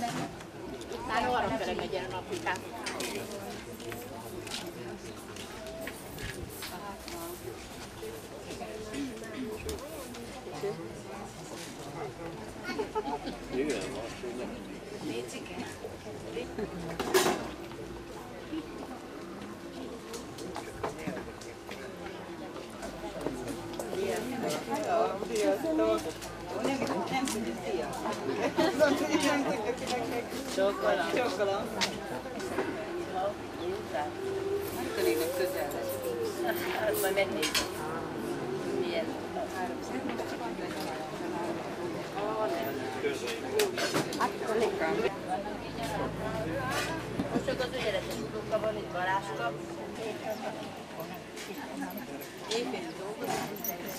Utána arra fele megy el a napukám. Igen, most nem. Lécike? Nem tudja, szia! Csókolom! Elég a közel lesz. Hát majd megnézzük. Milyen? Most csak az ügyeletes utóka van itt, Baláska. Éjfél dolgozik.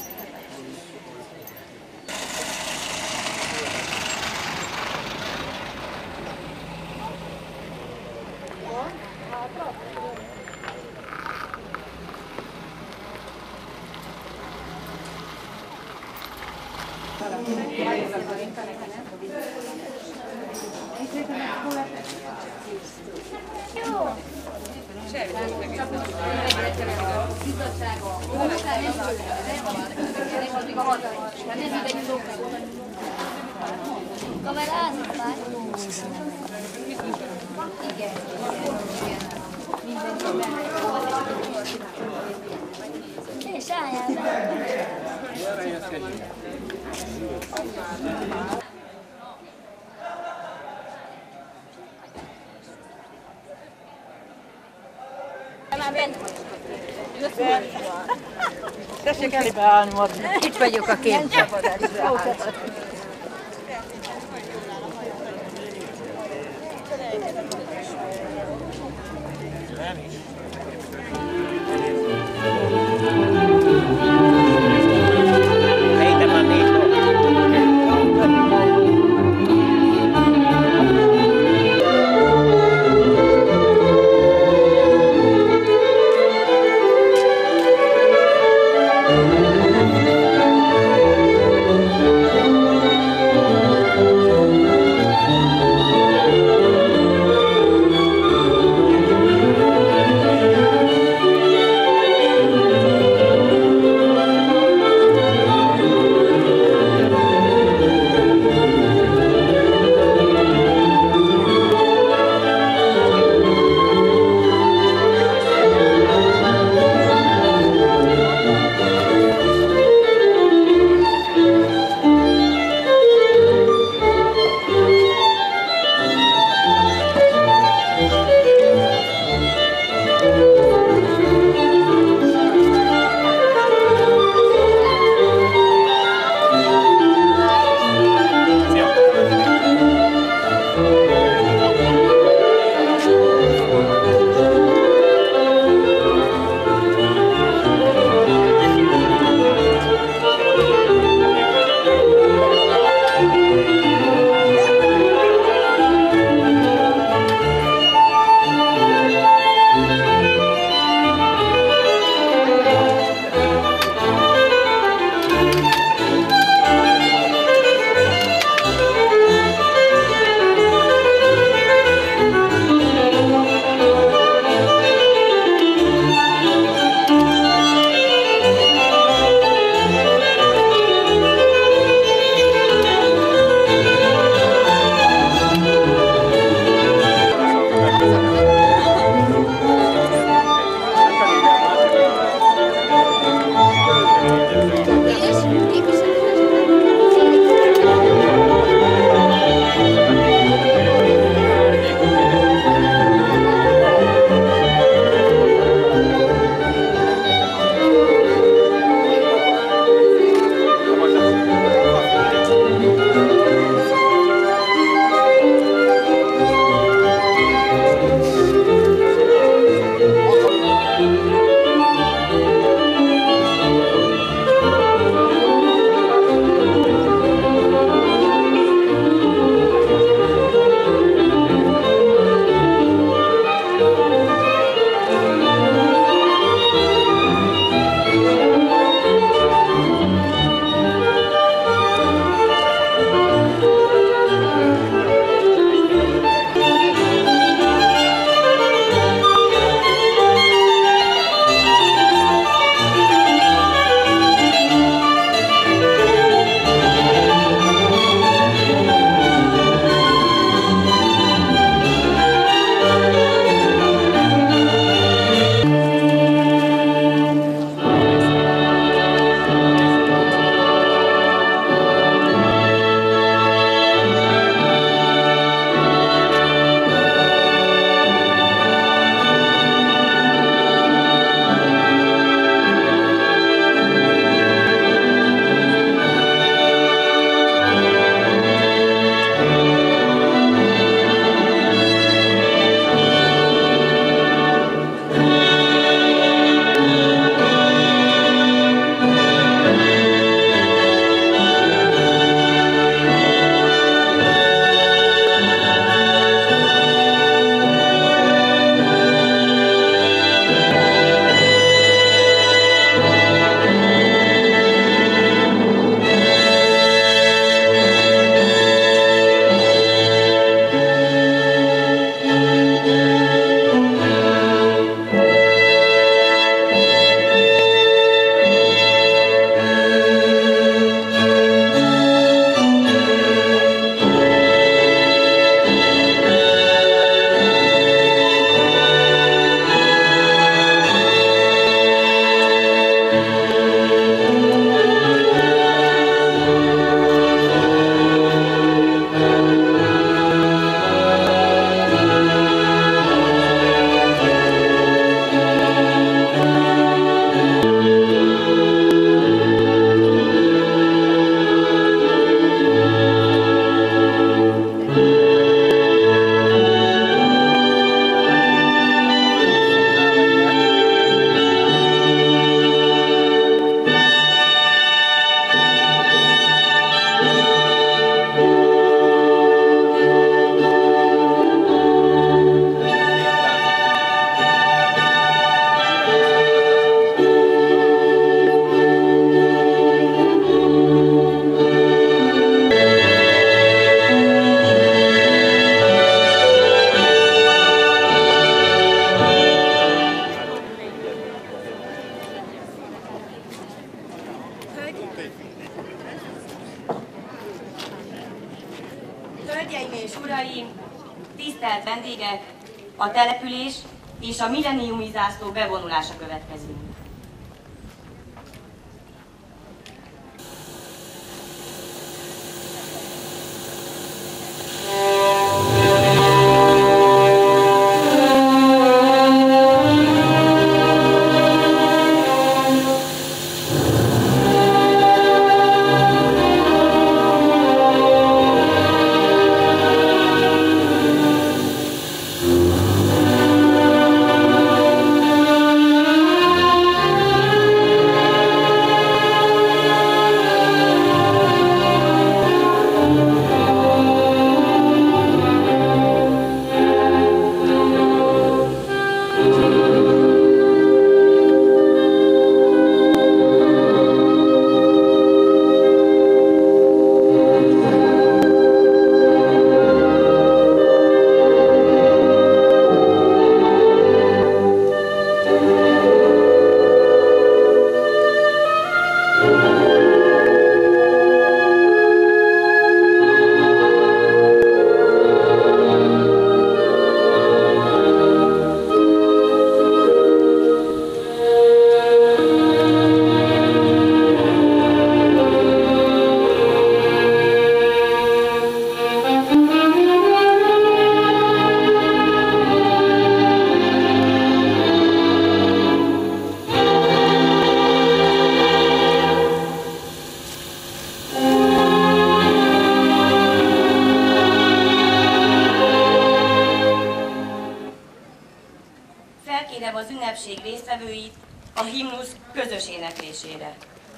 Kamerázok már? Igen. És álljál be! Már bent Tessék elébe állni, Marci. itt vagyok a képben. Hölgyeim és uraim, tisztelt vendégek, a település és a milleniumi zászló bevonulása következik. Felkérem az ünnepség résztvevőit a himnusz közös éneklésére.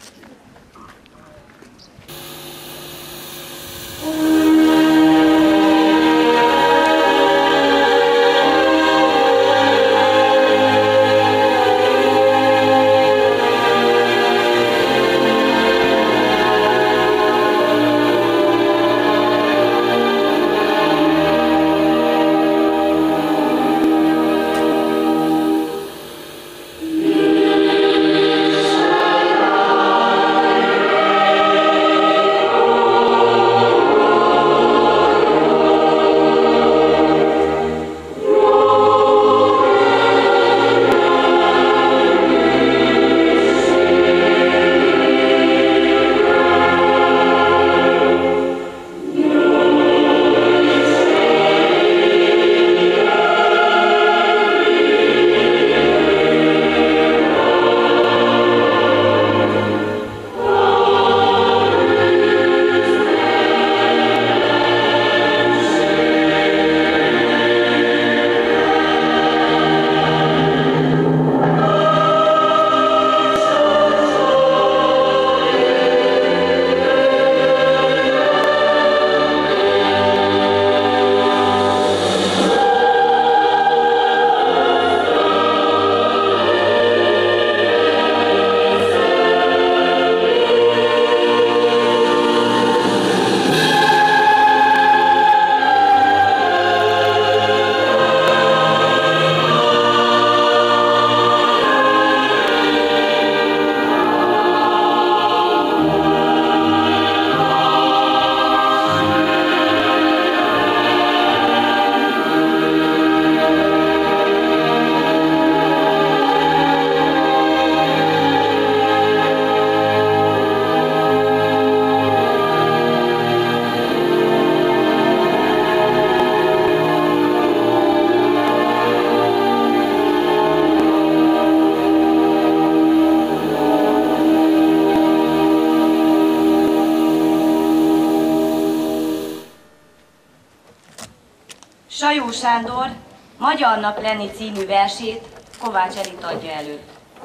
Sajó Sándor Magyarnak lenni című versét Kovács Edith adja elő.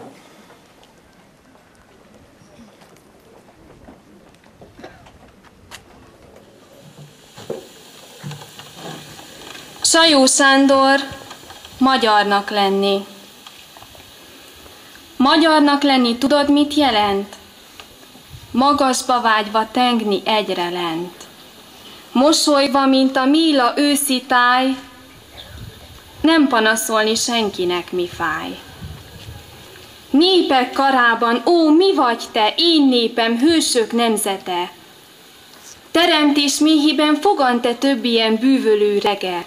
Sajó Sándor, magyarnak lenni. Magyarnak lenni tudod, mit jelent? Magasba vágyva tengni egyre lent. Mosolyva, mint a míla őszi táj, nem panaszolni senkinek, mi fáj. Népek karában, ó, mi vagy te, én népem, hősök nemzete. Teremtés méhében fogan te több ilyen bűvölő rege.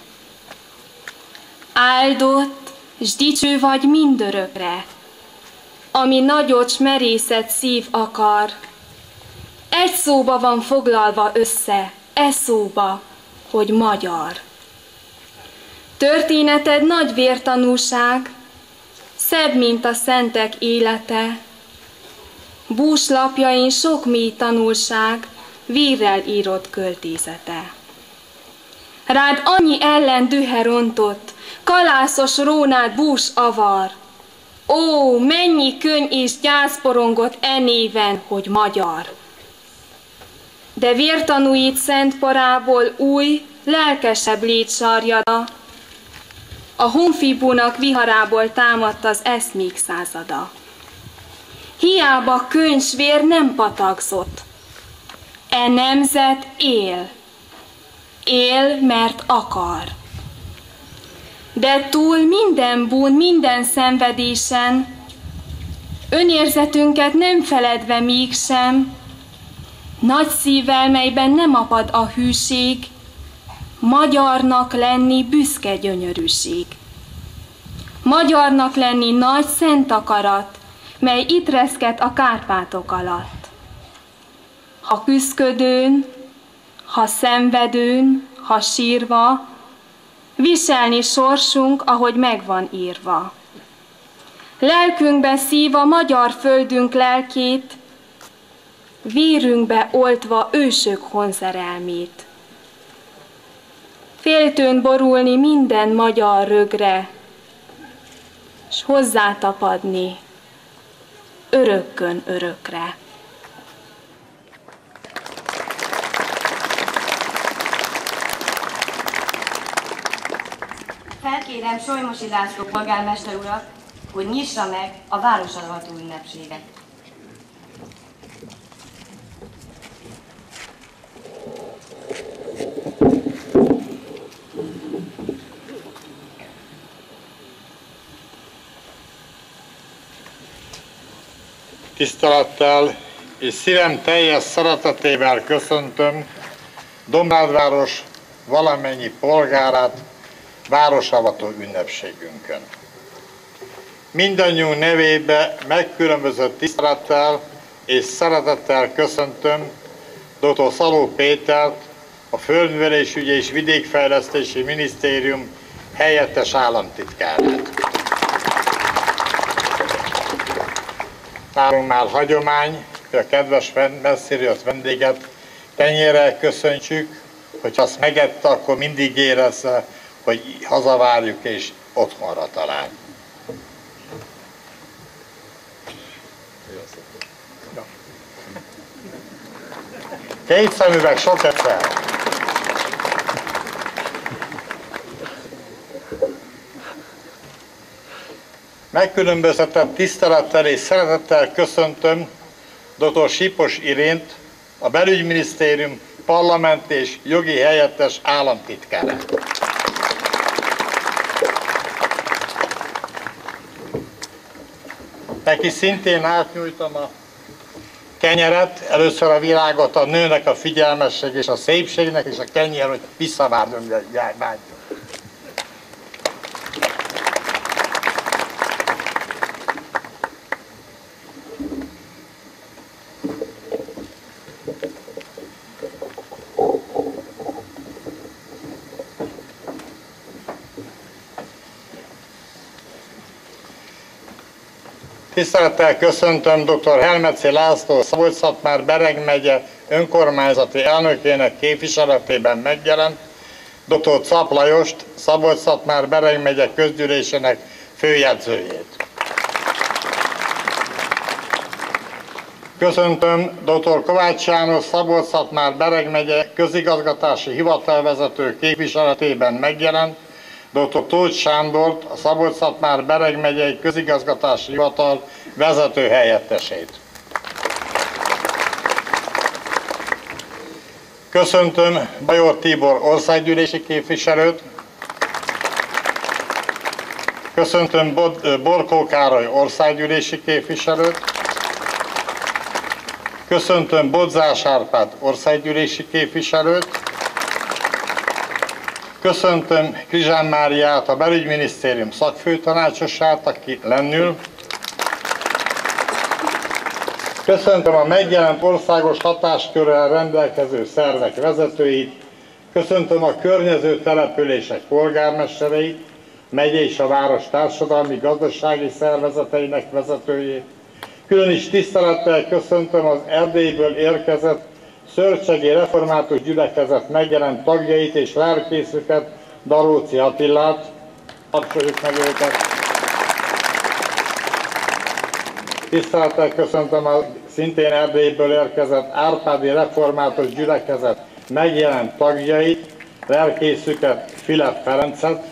Áldott, s dicső vagy mindörökre, ami nagyot s merészet szív akar. Egy szóba van foglalva össze, szóba, hogy magyar. Történeted nagy vértanúság, szebb, mint a szentek élete. Búslapjain sok mély tanulság, vérrel írott költézete. Rád annyi ellen dühe rontott, kalászos rónád bús avar. Ó, mennyi könny és gyászporongott néven, hogy magyar. De vértanúit szent parából új, lelkesebb létsarjada, a honfibúnak viharából támadt az eszmék százada. Hiába könnyvér nem patagzott, nemzet él, él, mert akar. De túl minden bűn, minden szenvedésen, önérzetünket nem feledve mégsem, nagy szívvel, melyben nem apad a hűség, magyarnak lenni büszke gyönyörűség. Magyarnak lenni nagy szent akarat, mely itt reszket a Kárpátok alatt. Ha küszködőn, ha szenvedőn, ha sírva, viselni sorsunk, ahogy megvan írva. Lelkünkbe szíva magyar földünk lelkét, vérünkbe oltva ősök honszerelmét. Féltőn borulni minden magyar rögre, s hozzátapadni örökkön örökre. Felkérem Solymosi László polgármester urat, hogy nyissa meg a városavató ünnepséget. Tisztelettel és szívem teljes szeretetével köszöntöm Domrádváros valamennyi polgárát városavató ünnepségünkön. Mindannyiunk nevébe megkülönbözött tisztelettel és szeretettel köszöntöm dr. Szaló Pétert, a Földművelésügyi és Vidékfejlesztési Minisztérium helyettes államtitkárát. Nálunk már hagyomány, hogy a kedves messziről jött vendéget tenyérrel köszöntsük, hogy azt megette, akkor mindig érezze, hogy hazavárjuk és otthonra talál. Két szemüveg sok egyszer. Megkülönböztetett tisztelettel és szeretettel köszöntöm dr. Sipos Irént, a Belügyminisztérium parlament és jogi helyettes államtitkárát. Neki szintén átnyújtom a kenyeret, először a virágot a nőnek a figyelmesség és a szépségnek, és a kenyér, hogy visszavárjon egy bántja. Tisztelettel köszöntöm dr. Helmetsy László, Szabolcs-Szatmár-Bereg megye önkormányzati elnökének képviseletében megjelent, dr. Czap Lajost, Szabolcs-Szatmár-Bereg megye közgyűlésének főjegyzőjét. Köszöntöm dr. Kovács János, Szabolcs-Szatmár-Bereg megye közigazgatási hivatalvezető képviseletében megjelent, dr. Tóth Sándort, a Szabolcs-Szatmár-Bereg megyei közigazgatási hivatal vezető helyettesét. Köszöntöm Bajor Tibor országgyűlési képviselőt, Köszöntöm Borkó Károly országgyűlési képviselőt. Köszöntöm Bodzás Árpád országgyűlési képviselőt. Köszöntöm Krizsán Máriát, a Belügyminisztérium szakfőtanácsosát, aki lennül. Köszöntöm a megjelent országos hatáskörrel rendelkező szervek vezetőit. Köszöntöm a környező települések polgármestereit, megye és a város társadalmi gazdasági szervezeteinek vezetőjét. Külön is tisztelettel köszöntöm az Erdélyből érkezett Szörcsegi Református Gyülekezet megjelent tagjait és lelkészüket, Daróci Attilát. Tapsoljuk meg őket! Tisztelettel köszöntöm a szintén Erdélyből érkezett Árpádi Református Gyülekezet megjelent tagjait, lelkészüket, Filip Ferencet.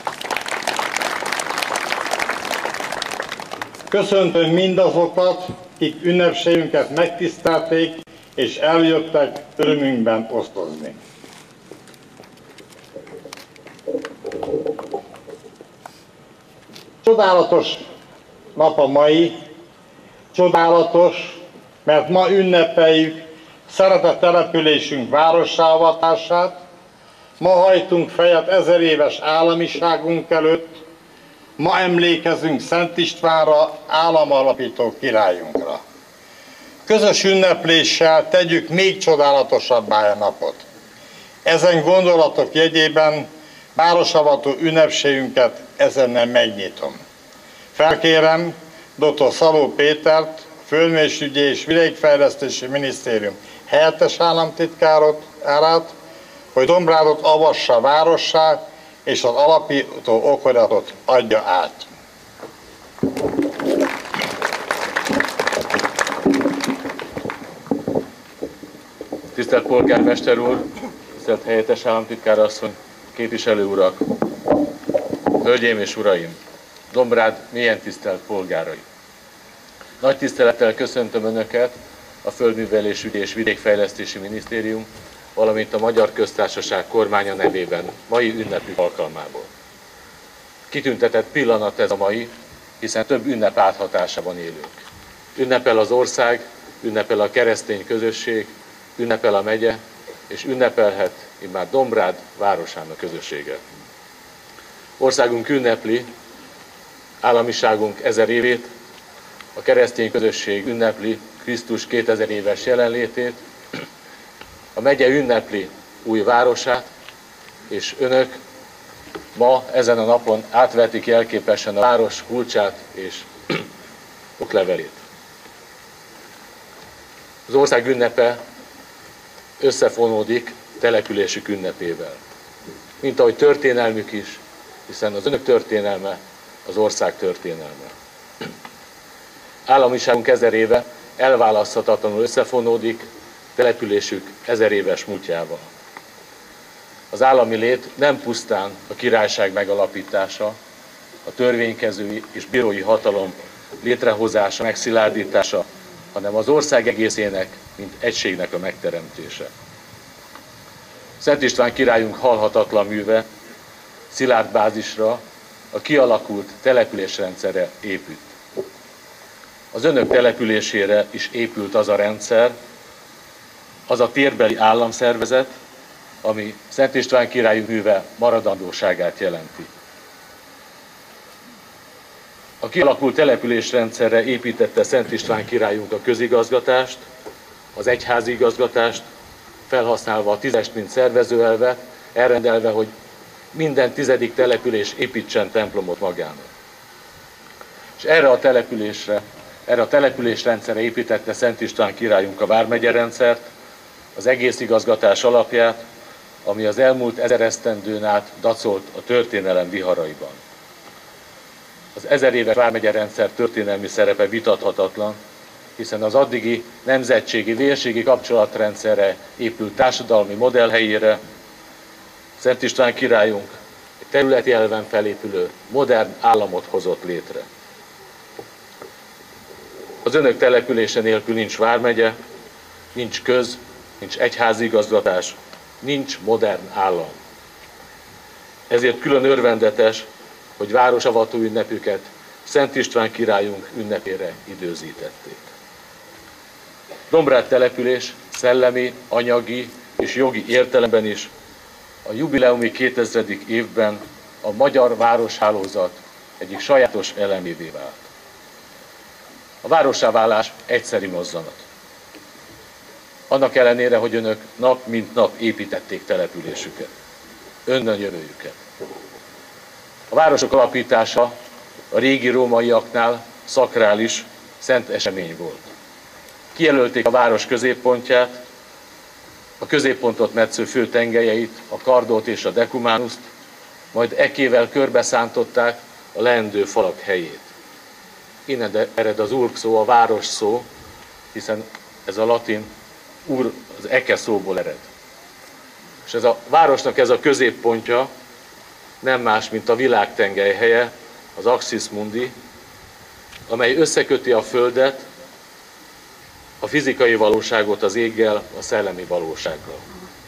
Köszöntöm mindazokat, akik ünnepségünket megtisztelték, és eljöttek örömünkben osztozni. Csodálatos nap a mai, csodálatos, mert ma ünnepeljük szeretett településünk várossá avatását, ma hajtunk fejet 1000 éves államiságunk előtt, ma emlékezünk Szent Istvánra, államalapító királyunkra. Közös ünnepléssel tegyük még csodálatosabbá a napot. Ezen gondolatok jegyében városavató ünnepségünket ezennel megnyitom. Felkérem dr. Szaló Pétert, a Földmérésügyi és Vidékfejlesztési Minisztérium helyettes államtitkárát, hogy Dombrádot avassa várossá, és az alapító okiratot adja át. Tisztelt polgármester úr, tisztelt helyettes államtitkár asszony, képviselő urak, hölgyeim és uraim, Dombrád mélyen tisztelt polgárai! Nagy tisztelettel köszöntöm Önöket a Földművelésügyi és Vidékfejlesztési Minisztérium, valamint a Magyar Köztársaság kormánya nevében mai ünnepük alkalmából. Kitüntetett pillanat ez a mai, hiszen több ünnep áthatásában élünk. Ünnepel az ország, ünnepel a keresztény közösség, ünnepel a megye, és ünnepelhet immár Dombrád városának közössége. Országunk ünnepli államiságunk 1000 évét, a keresztény közösség ünnepli Krisztus 2000 éves jelenlétét, a megye ünnepli új városát, és Önök ma ezen a napon átvetik jelképesen a város kulcsát és oklevelét. Az ország ünnepe összefonódik településük ünnepével. Mint ahogy történelmük is, hiszen az Önök történelme az ország történelme. Államiságunk 1000 éve elválaszthatatlanul összefonódik településük 1000 éves múltjával. Az állami lét nem pusztán a királyság megalapítása, a törvénykezői és bírói hatalom létrehozása, megszilárdítása, hanem az ország egészének, mint egységnek a megteremtése. Szent István királyunk halhatatlan műve szilárd bázisra, a kialakult településrendszerre épült. Az Önök településére is épült az a rendszer, az a térbeli államszervezet, ami Szent István királyunk műve maradandóságát jelenti. A kialakult településrendszerre építette Szent István királyunk a közigazgatást, az egyházi igazgatást, felhasználva a tízest mint szervezőelvet, elrendelve, hogy minden 10. település építsen templomot magának. És erre a településrendszerre építette Szent István királyunk a vármegye rendszert, az egész igazgatás alapját, ami az elmúlt 1000 esztendőn át dacolt a történelem viharaiban. Az 1000 éves vármegye rendszer történelmi szerepe vitathatatlan, hiszen az addigi nemzetségi, vérségi kapcsolatrendszerre épült társadalmi modell helyére Szent István királyunk egy területi elven felépülő modern államot hozott létre. Az Önök települése nélkül nincs vármegye, nincs nincs egyházi igazgatás, nincs modern állam. Ezért külön örvendetes, hogy városavató ünnepüket Szent István királyunk ünnepére időzítették. Dombrád település szellemi, anyagi és jogi értelemben is a jubileumi 2000. évben a magyar városhálózat egyik sajátos elemévé vált. A várossá válás egyszeri mozzanat. Annak ellenére, hogy önök nap mint nap építették településüket, önnön-jövőjüket. A városok alapítása a régi rómaiaknál szakrális, szent esemény volt. Kijelölték a város középpontját, a középpontot metsző fő tengelyeit, a Kardót és a Decumánuszt, majd ekével körbeszántották a leendő falak helyét. Innen ered az urk szó, a város szó, hiszen ez a latin ur, az eke szóból ered. És ez a városnak ez a középpontja nem más, mint a világtengely helye, az Axis Mundi, amely összeköti a Földet, a fizikai valóságot az éggel, a szellemi valósággal.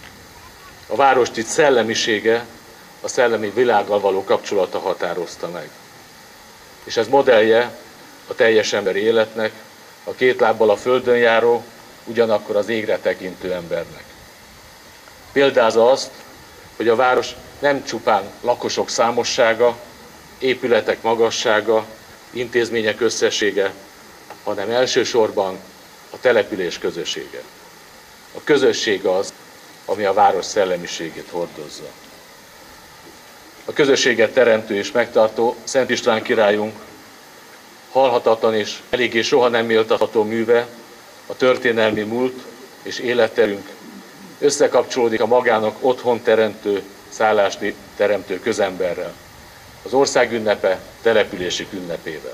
A várost itt szellemisége, a szellemi világgal való kapcsolata határozta meg. És ez modellje a teljes emberi életnek, a két lábbal a földön járó, ugyanakkor az égre tekintő embernek. Példázza azt, hogy a város nem csupán lakosok számossága, épületek magassága, intézmények összessége, hanem elsősorban a település közössége. A közösség az, ami a város szellemiségét hordozza. A közösséget teremtő és megtartó Szent István királyunk halhatatlan és eléggé soha nem méltatható műve, a történelmi múlt és életterünk összekapcsolódik a magának otthon teremtő, szállást teremtő közemberrel, az ország ünnepe településük ünnepével.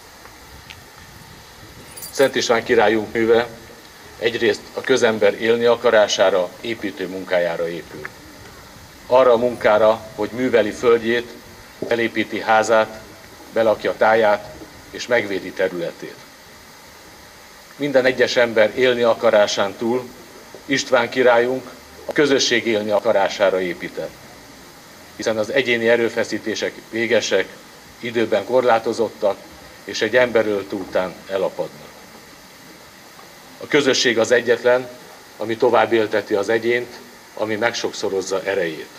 Szent István királyunk műve egyrészt a közember élni akarására, építő munkájára épül. Arra a munkára, hogy műveli földjét, felépíti házát, belakja táját és megvédi területét. Minden egyes ember élni akarásán túl István királyunk a közösség élni akarására épített, hiszen az egyéni erőfeszítések végesek, időben korlátozottak, és egy emberöltő után elapadnak. A közösség az egyetlen, ami tovább élteti az egyént, ami megsokszorozza erejét.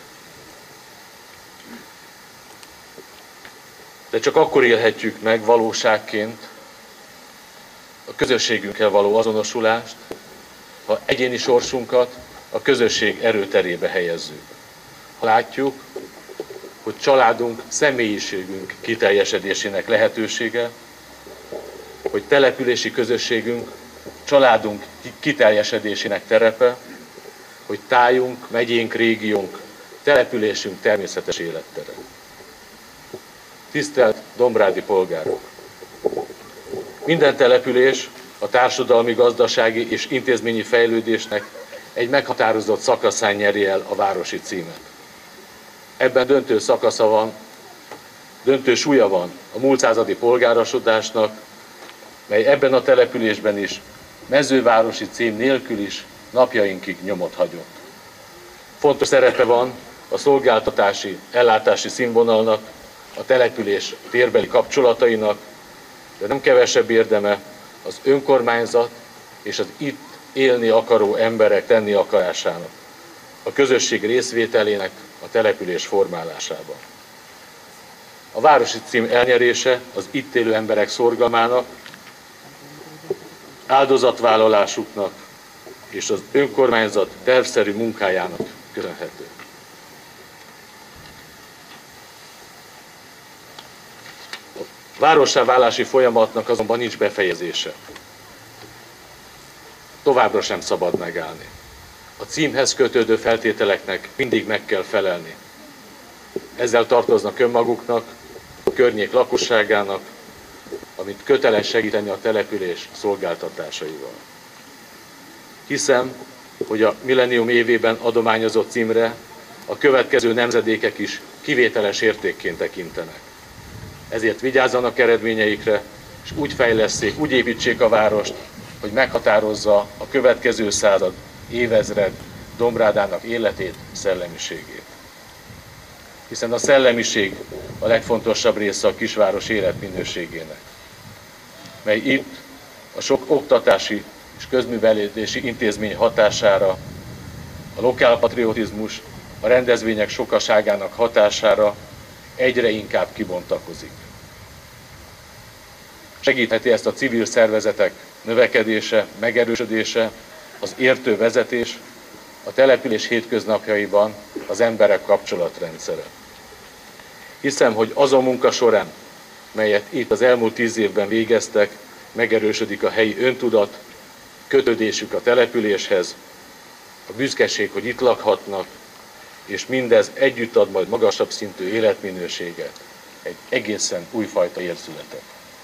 De csak akkor élhetjük meg valóságként a közösségünkkel való azonosulást, ha egyéni sorsunkat a közösség erőterébe helyezzük. Ha látjuk, hogy családunk, személyiségünk kiteljesedésének lehetősége, hogy települési közösségünk családunk kiteljesedésének terepe, hogy tájunk, megyénk, régiónk, településünk természetes élettere. Tisztelt dombrádi polgárok! Minden település a társadalmi, gazdasági és intézményi fejlődésnek egy meghatározott szakaszán nyeri el a városi címet. Ebben döntő súlya van a múlt századi polgárosodásnak, mely ebben a településben is mezővárosi cím nélkül is napjainkig nyomot hagyott. Fontos szerepe van a szolgáltatási, ellátási színvonalnak, a település térbeli kapcsolatainak, de nem kevesebb érdeme az önkormányzat és az itt élni akaró emberek tenni akarásának, a közösség részvételének a település formálásában. A városi cím elnyerése az itt élő emberek szorgalmának, áldozatvállalásuknak és az önkormányzat tervszerű munkájának köszönhető. A várossá válási folyamatnak azonban nincs befejezése. Továbbra sem szabad megállni. A címhez kötődő feltételeknek mindig meg kell felelni. Ezzel tartoznak önmaguknak, a környék lakosságának, amit köteles segíteni a település szolgáltatásaival. Hiszem, hogy a millennium évében adományozott címre a következő nemzedékek is kivételes értékként tekintenek. Ezért vigyázzanak eredményeikre, és úgy fejlesszék, úgy építsék a várost, hogy meghatározza a következő század, évezred Dombrádának életét, szellemiségét. hiszen a szellemiség a legfontosabb része a kisváros életminőségének, mely itt a sok oktatási és közművelődési intézmény hatására, a lokálpatriotizmus, a rendezvények sokaságának hatására egyre inkább kibontakozik. Segítheti ezt a civil szervezetek növekedése, megerősödése, az értő vezetés, a település hétköznapjaiban az emberek kapcsolatrendszere. Hiszem, hogy azon munka során, melyet itt az elmúlt 10 évben végeztek, megerősödik a helyi öntudat, kötődésük a településhez, a büszkeség, hogy itt lakhatnak, és mindez együtt ad majd magasabb szintű életminőséget, egy egészen újfajta érzületet.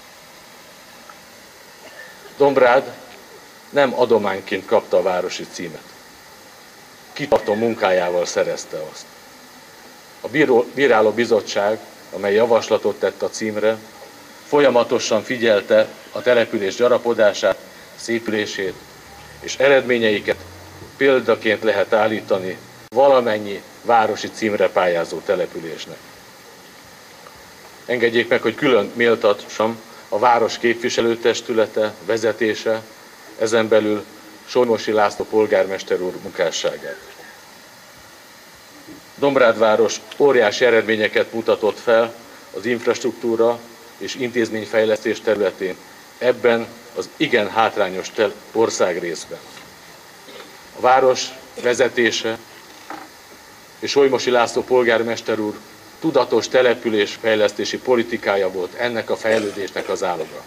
Dombrád nem adományként kapta a városi címet. Kitartó munkájával szerezte azt. A bíráló bizottság, amely javaslatot tett a címre, folyamatosan figyelte a település gyarapodását, szépülését, és eredményeiket példaként lehet állítani valamennyi városi címre pályázó településnek. Engedjék meg, hogy külön méltassam a város képviselőtestülete, vezetése, ezen belül Solymosi László polgármester úr munkásságát. Dombrád város óriási eredményeket mutatott fel az infrastruktúra és intézményfejlesztés területén, ebben az igen hátrányos országrészben. A város vezetése és Solymosi László polgármester úr tudatos településfejlesztési politikája volt ennek a fejlődésnek az áloga.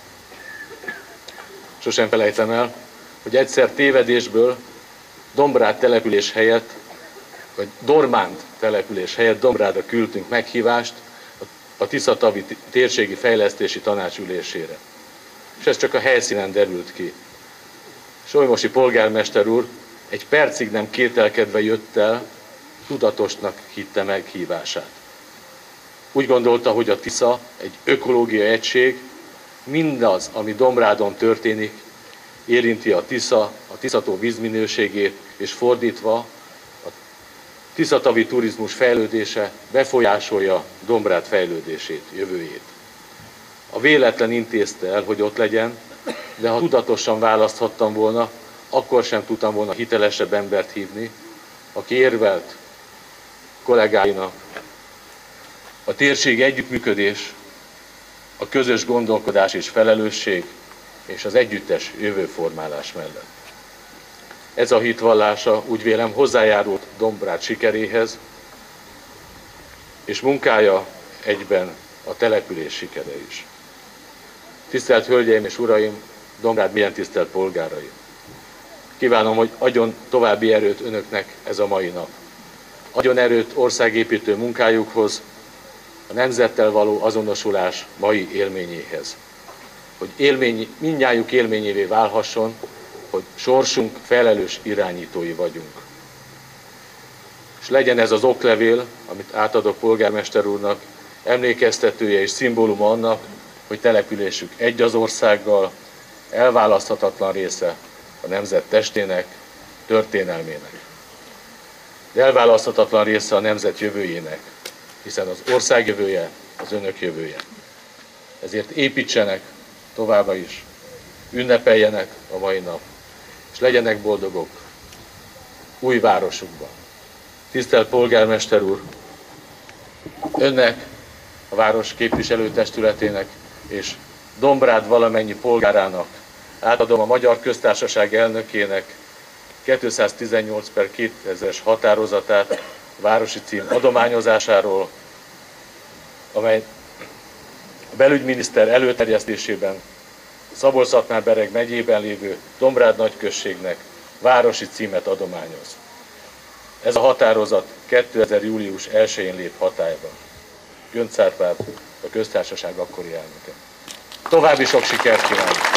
Sosem felejtem el, hogy egyszer tévedésből Dombrád település helyett, vagy Dormánd település helyett Dombrádra küldtünk meghívást a Tiszatavi térségi fejlesztési tanács ülésére. És ez csak a helyszínen derült ki. Solymosi polgármester úr egy percig nem kételkedve jött el, tudatosnak hitte meghívását. Úgy gondolta, hogy a Tisza egy ökológiai egység, mindaz, ami Dombrádon történik, érinti a Tiszató vízminőségét, és fordítva a tiszatavi turizmus fejlődése befolyásolja Dombrád fejlődését, jövőjét. A véletlen intézte el, hogy ott legyen, de ha tudatosan választhattam volna, akkor sem tudtam volna hitelesebb embert hívni, aki érvelt kollégáinak a térségi együttműködés, a közös gondolkodás és felelősség és az együttes jövőformálás mellett. Ez a hitvallása, úgy vélem, hozzájárult Dombrád sikeréhez, és munkája egyben a település sikere is. Tisztelt Hölgyeim és Uraim, Dombrád mélyen tisztelt polgárai! Kívánom, hogy adjon további erőt önöknek ez a mai nap. Adjon erőt országépítő munkájukhoz, a nemzettel való azonosulás mai élményéhez. Hogy mindnyájuk élményévé válhasson, hogy sorsunk felelős irányítói vagyunk. És legyen ez az oklevél, amit átadok polgármester úrnak, emlékeztetője és szimbóluma annak, hogy településük egy az országgal, elválaszthatatlan része a nemzet testének, történelmének. De elválaszthatatlan része a nemzet jövőjének, hiszen az ország jövője az önök jövője. Ezért építsenek továbbá is, ünnepeljenek a mai nap, és legyenek boldogok új városukban. Tisztelt polgármester úr, önnek, a város képviselőtestületének és Dombrád valamennyi polgárának átadom a Magyar Köztársaság elnökének 218/2000-es határozatát a városi cím adományozásáról, amely a belügyminiszter előterjesztésében Szabolcs-Szatmár-Bereg megyében lévő Dombrád nagyközségnek városi címet adományoz. Ez a határozat 2000. július 1-én lép hatályba. Göncz Árpád, a köztársaság akkori elnöke. További sok sikert kívánok!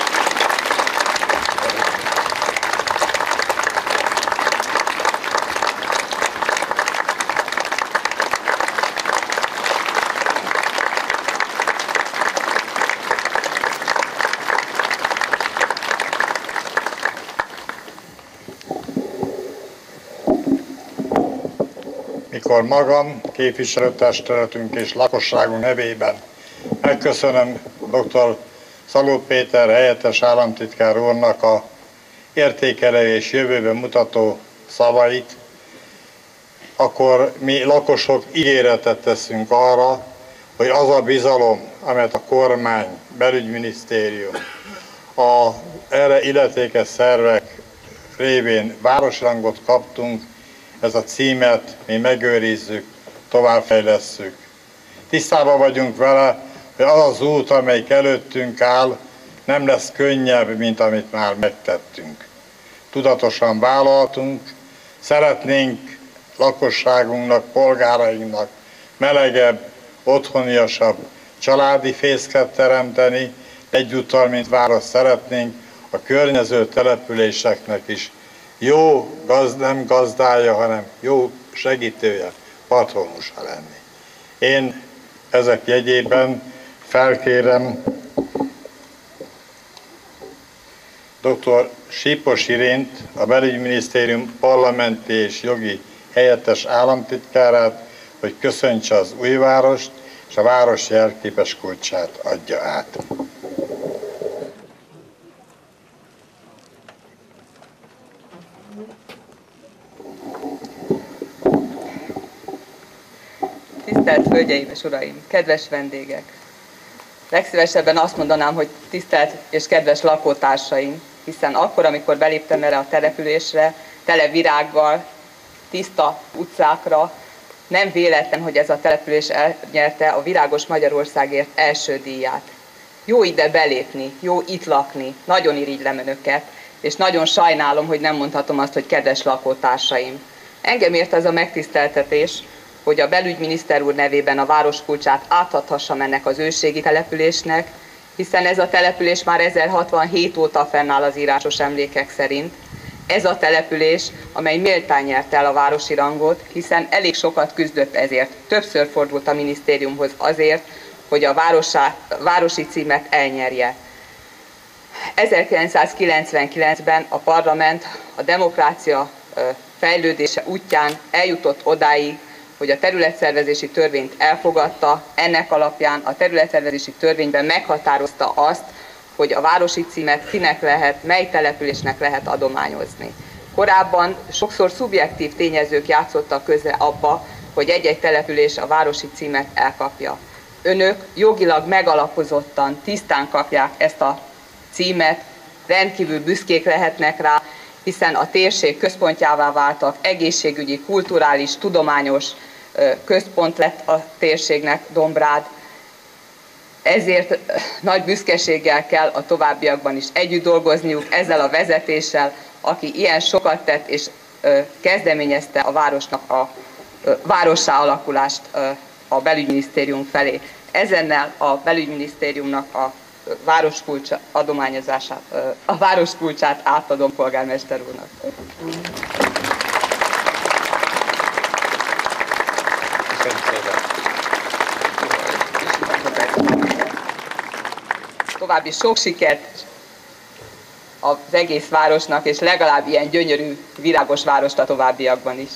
mikor magam, képviselőtestületünk és lakosságunk nevében megköszönöm dr. Szaló Péter helyettes államtitkár úrnak a értékelő és jövőben mutató szavait, akkor mi lakosok ígéretet teszünk arra, hogy az a bizalom, amelyet a kormány, belügyminisztérium, erre illetékes szervek révén városrangot kaptunk, ez a címet mi megőrizzük, továbbfejlesszük. Tisztában vagyunk vele, hogy az az út, amelyik előttünk áll, nem lesz könnyebb, mint amit már megtettünk. Tudatosan vállaltunk, szeretnénk lakosságunknak, polgárainknak melegebb, otthoniasabb, családi fészket teremteni, egyúttal, mint város szeretnénk a környező településeknek is jó nem gazdája, hanem jó segítője, patronusa lenni. Én ezek jegyében felkérem dr. Sipos Irént, a Belügyminisztérium parlamenti és jogi helyettes államtitkárát, hogy köszöntse az újvárost, és a város jelképes kulcsát adja át. Tisztelt Hölgyeim és Uraim, kedves vendégek! Legszívesebben azt mondanám, hogy tisztelt és kedves lakótársaim, hiszen akkor, amikor beléptem erre a településre, tele virággal, tiszta utcákra, nem véletlen, hogy ez a település elnyerte a Virágos Magyarországért első díját. Jó ide belépni, jó itt lakni, nagyon irigylem önöket, és nagyon sajnálom, hogy nem mondhatom azt, hogy kedves lakótársaim. Engem ért ez a megtiszteltetés, hogy a belügyminiszter úr nevében a városkulcsát átadhassam ennek az ősségi településnek, hiszen ez a település már 1067 óta fennáll az írásos emlékek szerint. Ez a település, amely méltán nyerte el a városi rangot, hiszen elég sokat küzdött ezért. Többször fordult a minisztériumhoz azért, hogy a városi címet elnyerje. 1999-ben a parlament a demokrácia fejlődése útján eljutott odáig, hogy a területszervezési törvényt elfogadta, ennek alapján a területszervezési törvényben meghatározta azt, hogy a városi címet kinek lehet, mely településnek lehet adományozni. Korábban sokszor szubjektív tényezők játszottak közre abba, hogy egy-egy település a városi címet elkapja. Önök jogilag megalapozottan, tisztán kapják ezt a címet, rendkívül büszkék lehetnek rá, hiszen a térség központjává váltak, egészségügyi, kulturális, tudományos központ lett a térségnek Dombrád. Ezért nagy büszkeséggel kell a továbbiakban is együtt dolgozniuk ezzel a vezetéssel, aki ilyen sokat tett és kezdeményezte a városnak a várossá alakulást a belügyminisztérium felé. Ezennel a belügyminisztériumnak a városkulcs adományozását, a városkulcsát átadom polgármester úrnak. További sok sikert az egész városnak, és legalább ilyen gyönyörű, virágos várost a továbbiakban is.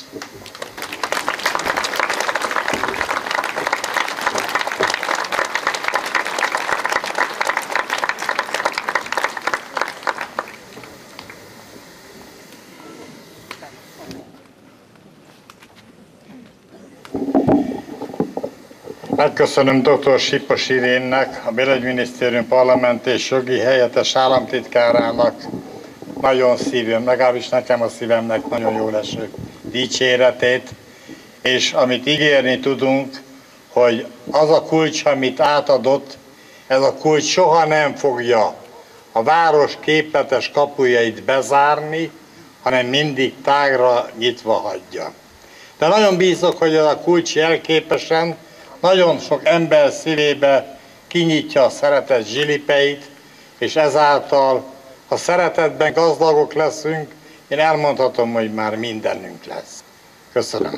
Megköszönöm dr. Sipos Irénnek, a Belügyminisztérium parlamenti és jogi helyettes államtitkárának nagyon szívem, legalábbis nekem a szívemnek nagyon jó leső dicséretét, és amit ígérni tudunk, hogy az a kulcs, amit átadott, ez a kulcs soha nem fogja a város képletes kapujait bezárni, hanem mindig tágra nyitva hagyja. De nagyon bízok, hogy ez a kulcs jelképesen nagyon sok ember szívébe kinyitja a szeretet zsilipeit, és ezáltal, ha szeretetben gazdagok leszünk, én elmondhatom, hogy már mindenünk lesz. Köszönöm.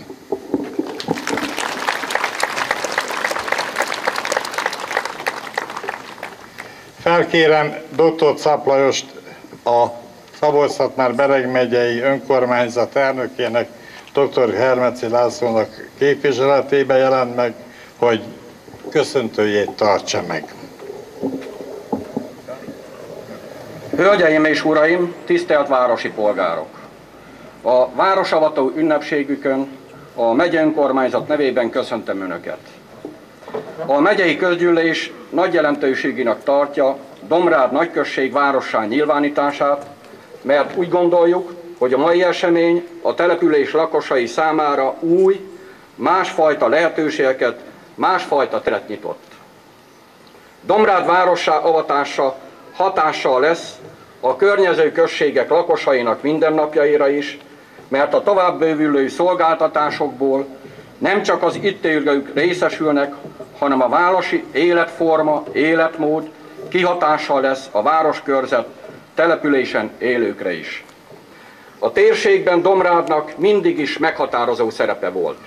Felkérem dr. Czap Lajost, a Szabolcs-Szatmár-Bereg megyei önkormányzat elnökének, dr. Hermeci Lászlónak képviseletében jelent meg, hogy köszöntőjét tartsa meg. Hölgyeim és uraim, tisztelt városi polgárok! A városavató ünnepségükön a megye önkormányzat nevében köszöntöm Önöket. A megyei közgyűlés nagy jelentőségűnek tartja Domrád nagyközség várossá nyilvánítását, mert úgy gondoljuk, hogy a mai esemény a település lakosai számára új, másfajta lehetőségeket, másfajta teret nyitott. Domrád várossá avatása hatással lesz a környező községek lakosainak mindennapjaira is, mert a tovább bővülő szolgáltatásokból nem csak az itt élők részesülnek, hanem a városi életforma, életmód kihatással lesz a városkörzet településen élőkre is. A térségben Domrádnak mindig is meghatározó szerepe volt.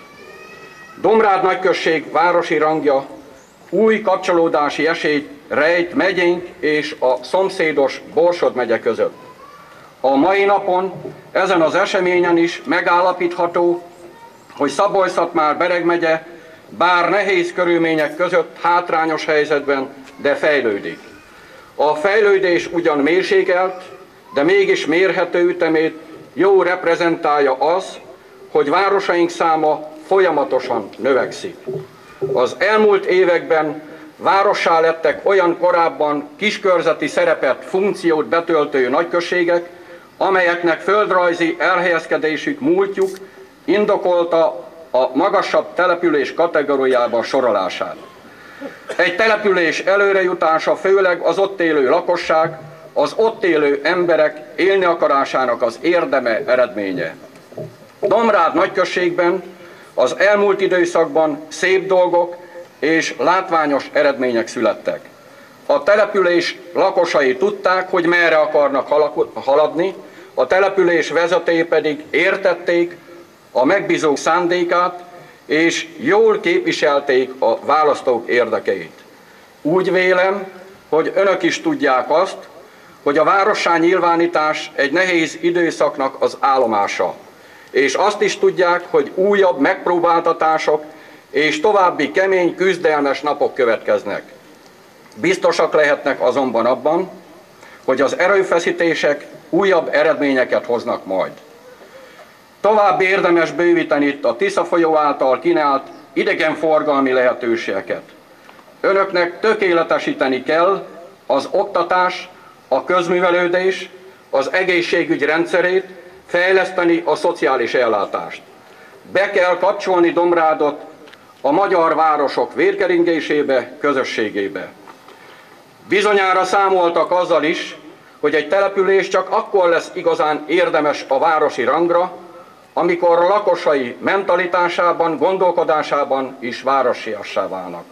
Domrád nagyközség városi rangja új kapcsolódási esélyt rejt megyénk és a szomszédos Borsod megye között. A mai napon ezen az eseményen is megállapítható, hogy Szabolcs-Szatmár-Bereg megye bár nehéz körülmények között hátrányos helyzetben, de fejlődik. A fejlődés ugyan mérsékelt, de mégis mérhető ütemét jó reprezentálja az, hogy városaink száma folyamatosan növekszik. Az elmúlt években várossá lettek olyan korábban kiskörzeti szerepet, funkciót betöltő nagyközségek, amelyeknek földrajzi elhelyezkedésük, múltjuk indokolta a magasabb település kategóriában sorolását. Egy település előrejutása főleg az ott élő lakosság, az ott élő emberek élni akarásának az érdeme, eredménye. Domrád nagyközségben az elmúlt időszakban szép dolgok és látványos eredmények születtek. A település lakosai tudták, hogy merre akarnak haladni, a település vezetői pedig értették a megbízók szándékát, és jól képviselték a választók érdekeit. Úgy vélem, hogy önök is tudják azt, hogy a várossá nyilvánítás egy nehéz időszaknak az állomása. És azt is tudják, hogy újabb megpróbáltatások és további kemény, küzdelmes napok következnek. Biztosak lehetnek azonban abban, hogy az erőfeszítések újabb eredményeket hoznak majd. Tovább érdemes bővíteni itt a Tisza folyó által kínált idegenforgalmi lehetőségeket. Önöknek tökéletesíteni kell az oktatás, a közművelődés, az egészségügy rendszerét, fejleszteni a szociális ellátást. Be kell kapcsolni Domrádot a magyar városok vérkeringésébe, közösségébe. Bizonyára számoltak azzal is, hogy egy település csak akkor lesz igazán érdemes a városi rangra, amikor a lakosai mentalitásában, gondolkodásában is városiassá válnak.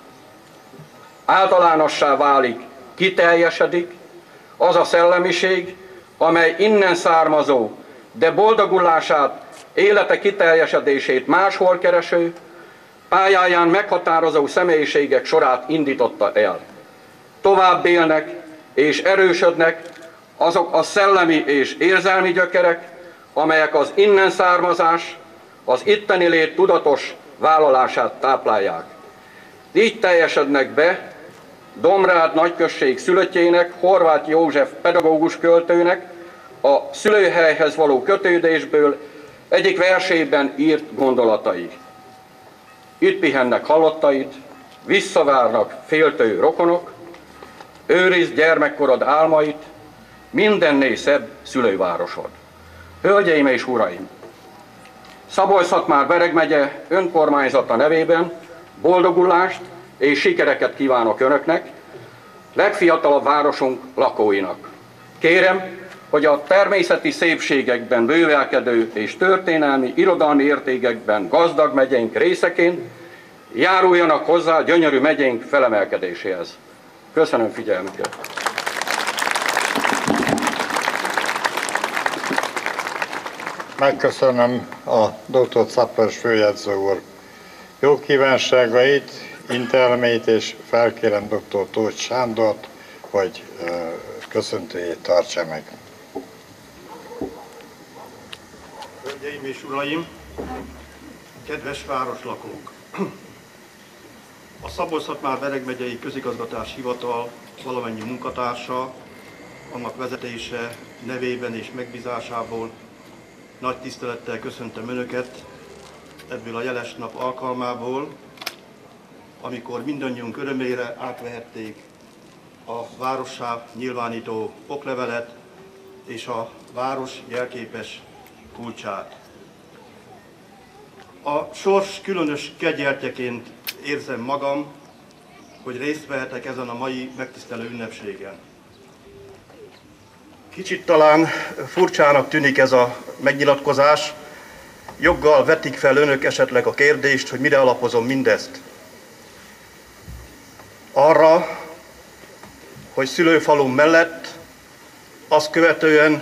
Általánossá válik, kiteljesedik az a szellemiség, amely innen származó, de boldogulását, élete kiteljesedését máshol kereső, pályáján meghatározó személyiségek sorát indította el. Tovább élnek és erősödnek azok a szellemi és érzelmi gyökerek, amelyek az innen származás, az itteni lét tudatos vállalását táplálják. Így teljesednek be Domrád nagyközség szülöttjének, Horváth József pedagógus költőnek a szülőhelyhez való kötődésből egyik versében írt gondolatai. Itt pihennek halottaid, visszavárnak féltő rokonok, őrizd gyermekkorod álmait, mindennél szebb szülővárosod. Hölgyeim és uraim! Szabolcs-Szatmár-Bereg megye önkormányzata nevében boldogulást és sikereket kívánok önöknek, legfiatalabb városunk lakóinak. Kérem, hogy a természeti szépségekben bővelkedő és történelmi, irodalmi értékekben gazdag megyénk részeként járuljanak hozzá gyönyörű megyénk felemelkedéséhez. Köszönöm figyelmüket! Megköszönöm a dr. Cappers főjegyző úr jó kívánságait, intelmeit, és felkérem dr. Tóth Sándort, hogy köszöntőjét tartsa meg. Hölgyeim és uraim, Kedves városlakók! A Szabolcs-Szatmár-Bereg megyei közigazgatás hivatal valamennyi munkatársa, annak vezetése nevében és megbízásából nagy tisztelettel köszöntöm Önöket ebből a jeles nap alkalmából, amikor mindannyiunk örömére átvehették a várossá nyilvánító oklevelet és a város jelképes kulcsát. A sors különös kegyeltjeként érzem magam, hogy részt vehetek ezen a mai megtisztelő ünnepségen. Kicsit talán furcsának tűnik ez a megnyilatkozás, joggal vetik fel Önök esetleg a kérdést, hogy mire alapozom mindezt. Arra, hogy szülőfalum mellett, azt követően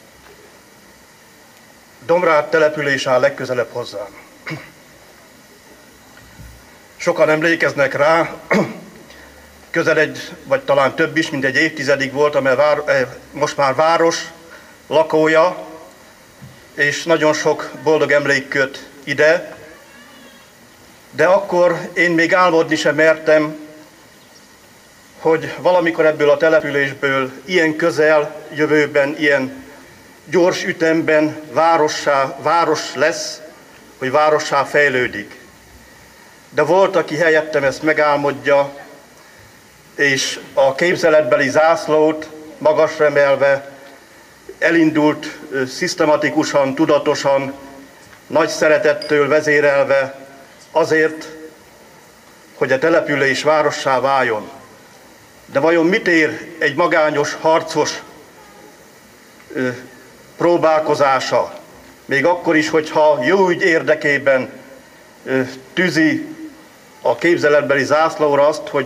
Domrád település áll legközelebb hozzám. Sokan emlékeznek rá, közel egy, vagy talán több is, mint egy évtizedig voltam most már város lakója, és nagyon sok boldog emlék köt ide, de akkor én még álmodni sem mertem, hogy valamikor ebből a településből ilyen közel jövőben, ilyen gyors ütemben város lesz, hogy várossá fejlődik. De volt, aki helyettem ezt megálmodja, és a képzeletbeli zászlót magasra emelve elindult szisztematikusan, tudatosan, nagy szeretettől vezérelve azért, hogy a település várossá váljon. De vajon mit ér egy magányos, harcos próbálkozása? Még akkor is, hogyha jó ügy érdekében tűzi a képzeletbeli zászlóra azt, hogy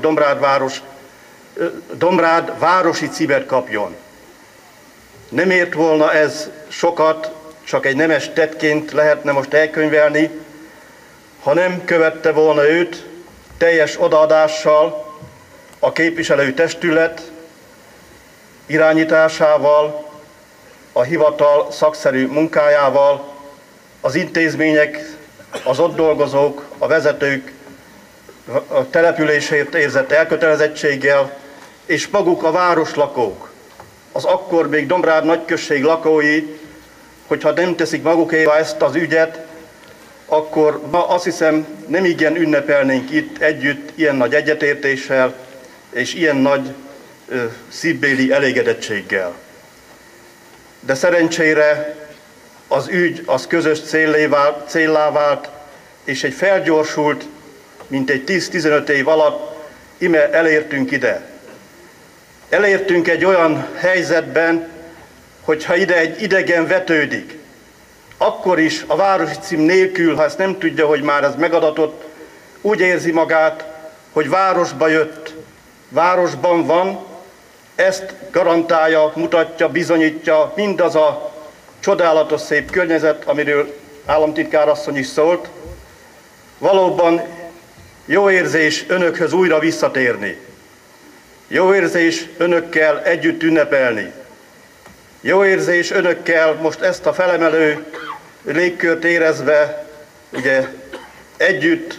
Domrád városi címet kapjon. Nem ért volna ez sokat, csak egy nemes tettként lehetne most elkönyvelni, ha nem követte volna őt teljes odaadással a képviselői testület irányításával, a hivatal szakszerű munkájával, az intézmények, az ott dolgozók, a vezetők a településért érzett elkötelezettséggel, és maguk a városlakók, az akkor még Domrád nagyközség lakói, hogyha nem teszik magukévá ezt az ügyet, akkor ma azt hiszem nem igen ünnepelnénk itt együtt ilyen nagy egyetértéssel és ilyen nagy szívbéli elégedettséggel. De szerencsére az ügy az közös céllá vált, és egy felgyorsult, mint egy 10-15 év alatt ime elértünk ide. Elértünk egy olyan helyzetben, hogyha ide egy idegen vetődik, akkor is a városi cím nélkül, ha ezt nem tudja, hogy már ez megadatott, úgy érzi magát, hogy városba jött, városban van, ezt garantálja, mutatja, bizonyítja mindaz a csodálatos szép környezet, amiről államtitkár asszony is szólt. Valóban jó érzés Önökhöz újra visszatérni. Jó érzés Önökkel együtt ünnepelni. Jó érzés Önökkel most ezt a felemelő légkört érezve, ugye együtt,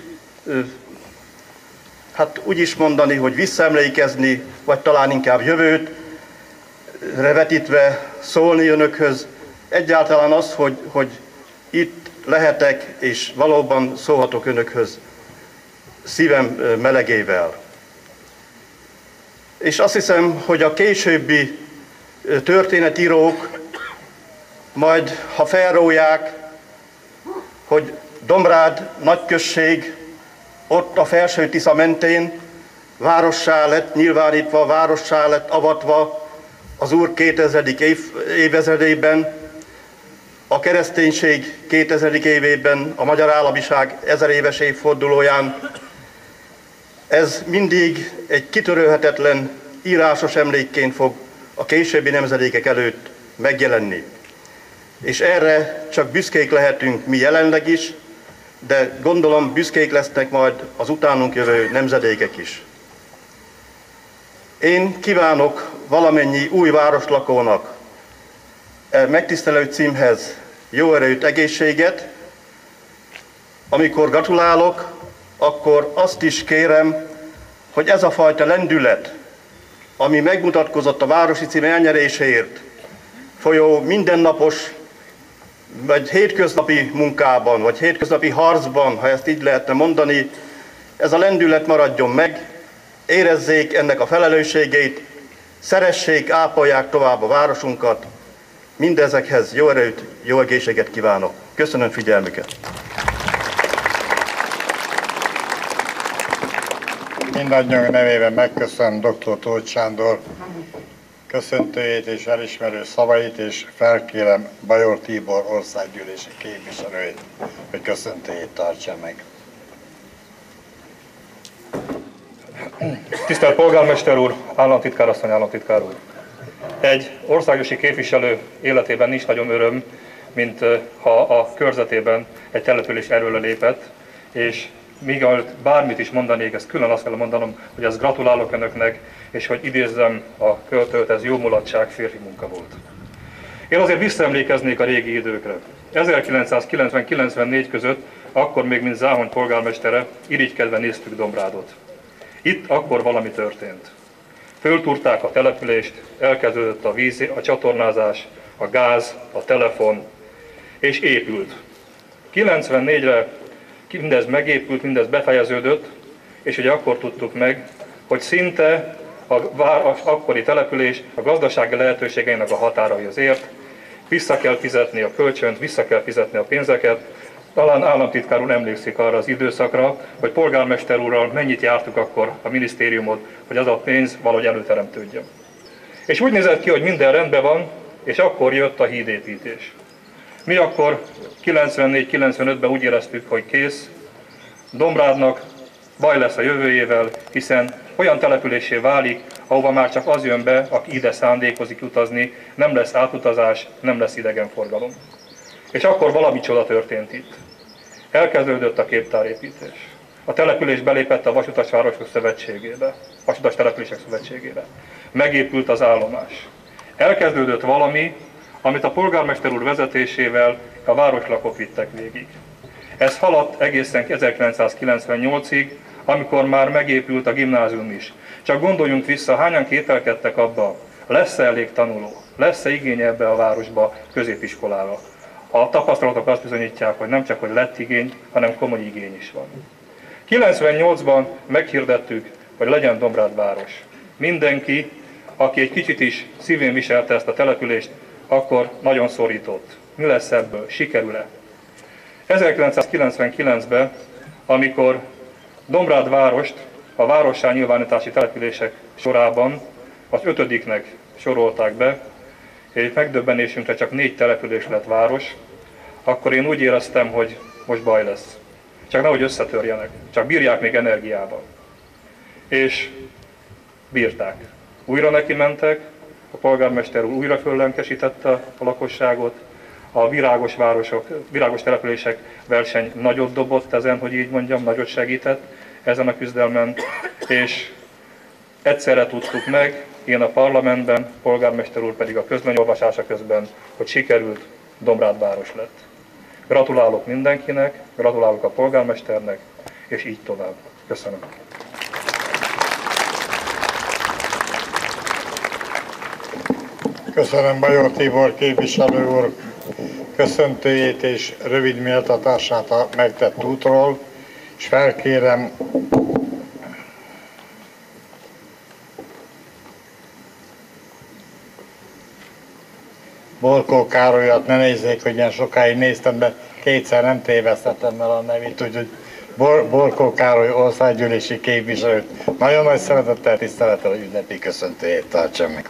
hát úgy is mondani, hogy visszaemlékezni, vagy talán inkább jövőt revetítve szólni Önökhöz. Egyáltalán az, hogy itt lehetek, és valóban szólhatok Önökhöz szívem melegével. És azt hiszem, hogy a későbbi történetírók majd, ha felróják, hogy Domrád nagyközség ott a Felső-Tisza mentén várossá lett nyilvánítva, várossá lett avatva az Úr 2000. évezredében, a kereszténység 2000. évében, a magyar államiság 1000 éves évfordulóján. Ez mindig egy kitörölhetetlen írásos emlékként fog a későbbi nemzedékek előtt megjelenni. És erre csak büszkék lehetünk mi jelenleg is, de gondolom büszkék lesznek majd az utánunk jövő nemzedékek is. Én kívánok valamennyi új városlakónak megtisztelő címhez jó erőt, egészséget, amikor gratulálok, akkor azt is kérem, hogy ez a fajta lendület, ami megmutatkozott a Városi cím elnyeréséért folyó mindennapos, vagy hétköznapi munkában, vagy hétköznapi harcban, ha ezt így lehetne mondani, ez a lendület maradjon meg, érezzék ennek a felelősségét, szeressék, ápolják tovább a városunkat. Mindezekhez jó erőt, jó egészséget kívánok. Köszönöm figyelmüket! Mindannyiunk nevében megköszönöm dr. Tóth Sándor köszöntőjét és elismerő szavait, és felkérem Bajor Tibor országgyűlési képviselőjét, hogy köszöntőjét tartsa meg. Tisztelt polgármester úr, államtitkár asszony, államtitkár úr! Egy országgyűlési képviselő életében nincs nagyon öröm, mint ha a körzetében egy település erőre lépett, és még ahogy bármit is mondanék, ezt külön azt kell mondanom, hogy ezt gratulálok önöknek, és hogy idézzem a költőt, ez jó mulatság, férfi munka volt. Én azért visszaemlékeznék a régi időkre. 1990-94 között, akkor még mint Záhony polgármestere, irigykedve néztük Dombrádot. Itt akkor valami történt. Föltúrták a települést, elkezdődött a víz, a csatornázás, a gáz, a telefon, és épült. 94-re mindez megépült, mindez befejeződött, és ugye akkor tudtuk meg, hogy szinte az akkori település a gazdasági lehetőségeinek a határaihoz ért, vissza kell fizetni a kölcsönt, vissza kell fizetni a pénzeket. Talán államtitkár úr emlékszik arra az időszakra, hogy polgármester úrral mennyit jártuk akkor a minisztériumot, hogy az a pénz valahogy előteremtődjön. És úgy nézett ki, hogy minden rendben van, és akkor jött a hídépítés. Mi akkor 94-95-ben úgy éreztük, hogy kész, Dombrádnak baj lesz a jövőjével, hiszen olyan településé válik, ahova már csak az jön be, aki ide szándékozik utazni, nem lesz átutazás, nem lesz idegenforgalom. És akkor valami csoda történt itt. Elkezdődött a képtárépítés. A település belépett a Vasutas Városok Szövetségébe, Vasutas Települések Szövetségébe. Megépült az állomás. Elkezdődött valami, amit a polgármester úr vezetésével a városlakók vittek végig. Ez haladt egészen 1998-ig, amikor már megépült a gimnázium is. Csak gondoljunk vissza, hányan kételkedtek abba, lesz-e elég tanuló, lesz-e igény ebbe a városba középiskolára. A tapasztalatok azt bizonyítják, hogy nem csak hogy lett igény, hanem komoly igény is van. 98-ban meghirdettük, hogy legyen Dombrád város. Mindenki, aki egy kicsit is szívén viselte ezt a települést, akkor nagyon szorított. Mi lesz ebből? Sikerül-e? 1999-ben, amikor Dombrád várost a várossá nyilvánítási települések sorában az 5-nek sorolták be, és megdöbbenésünkre csak 4 település lett város, akkor én úgy éreztem, hogy most baj lesz. Csak nehogy összetörjenek, csak bírják még energiával. És bírták. Újra neki mentek, a polgármester úr újra föllelkesítette a lakosságot, a virágos települések verseny nagyot dobott ezen, hogy így mondjam, nagyot segített ezen a küzdelmen, és egyszerre tudtuk meg, én a parlamentben, polgármester úr pedig a közlönyolvasása közben, hogy sikerült, Dombrád város lett. Gratulálok mindenkinek, gratulálok a polgármesternek, és így tovább. Köszönöm. Köszönöm Bajor Tibor képviselő úr köszöntőjét és rövid méltatását a megtett útról, és felkérem Borkó Károlyat, ne nézzék, hogy ilyen sokáig néztem, de kétszer nem tévesztettem el a nevét, úgyhogy Borkó Károly országgyűlési képviselőt nagyon nagy szeretettel, tisztelettel, hogy ünnepi köszöntőjét tartsa meg.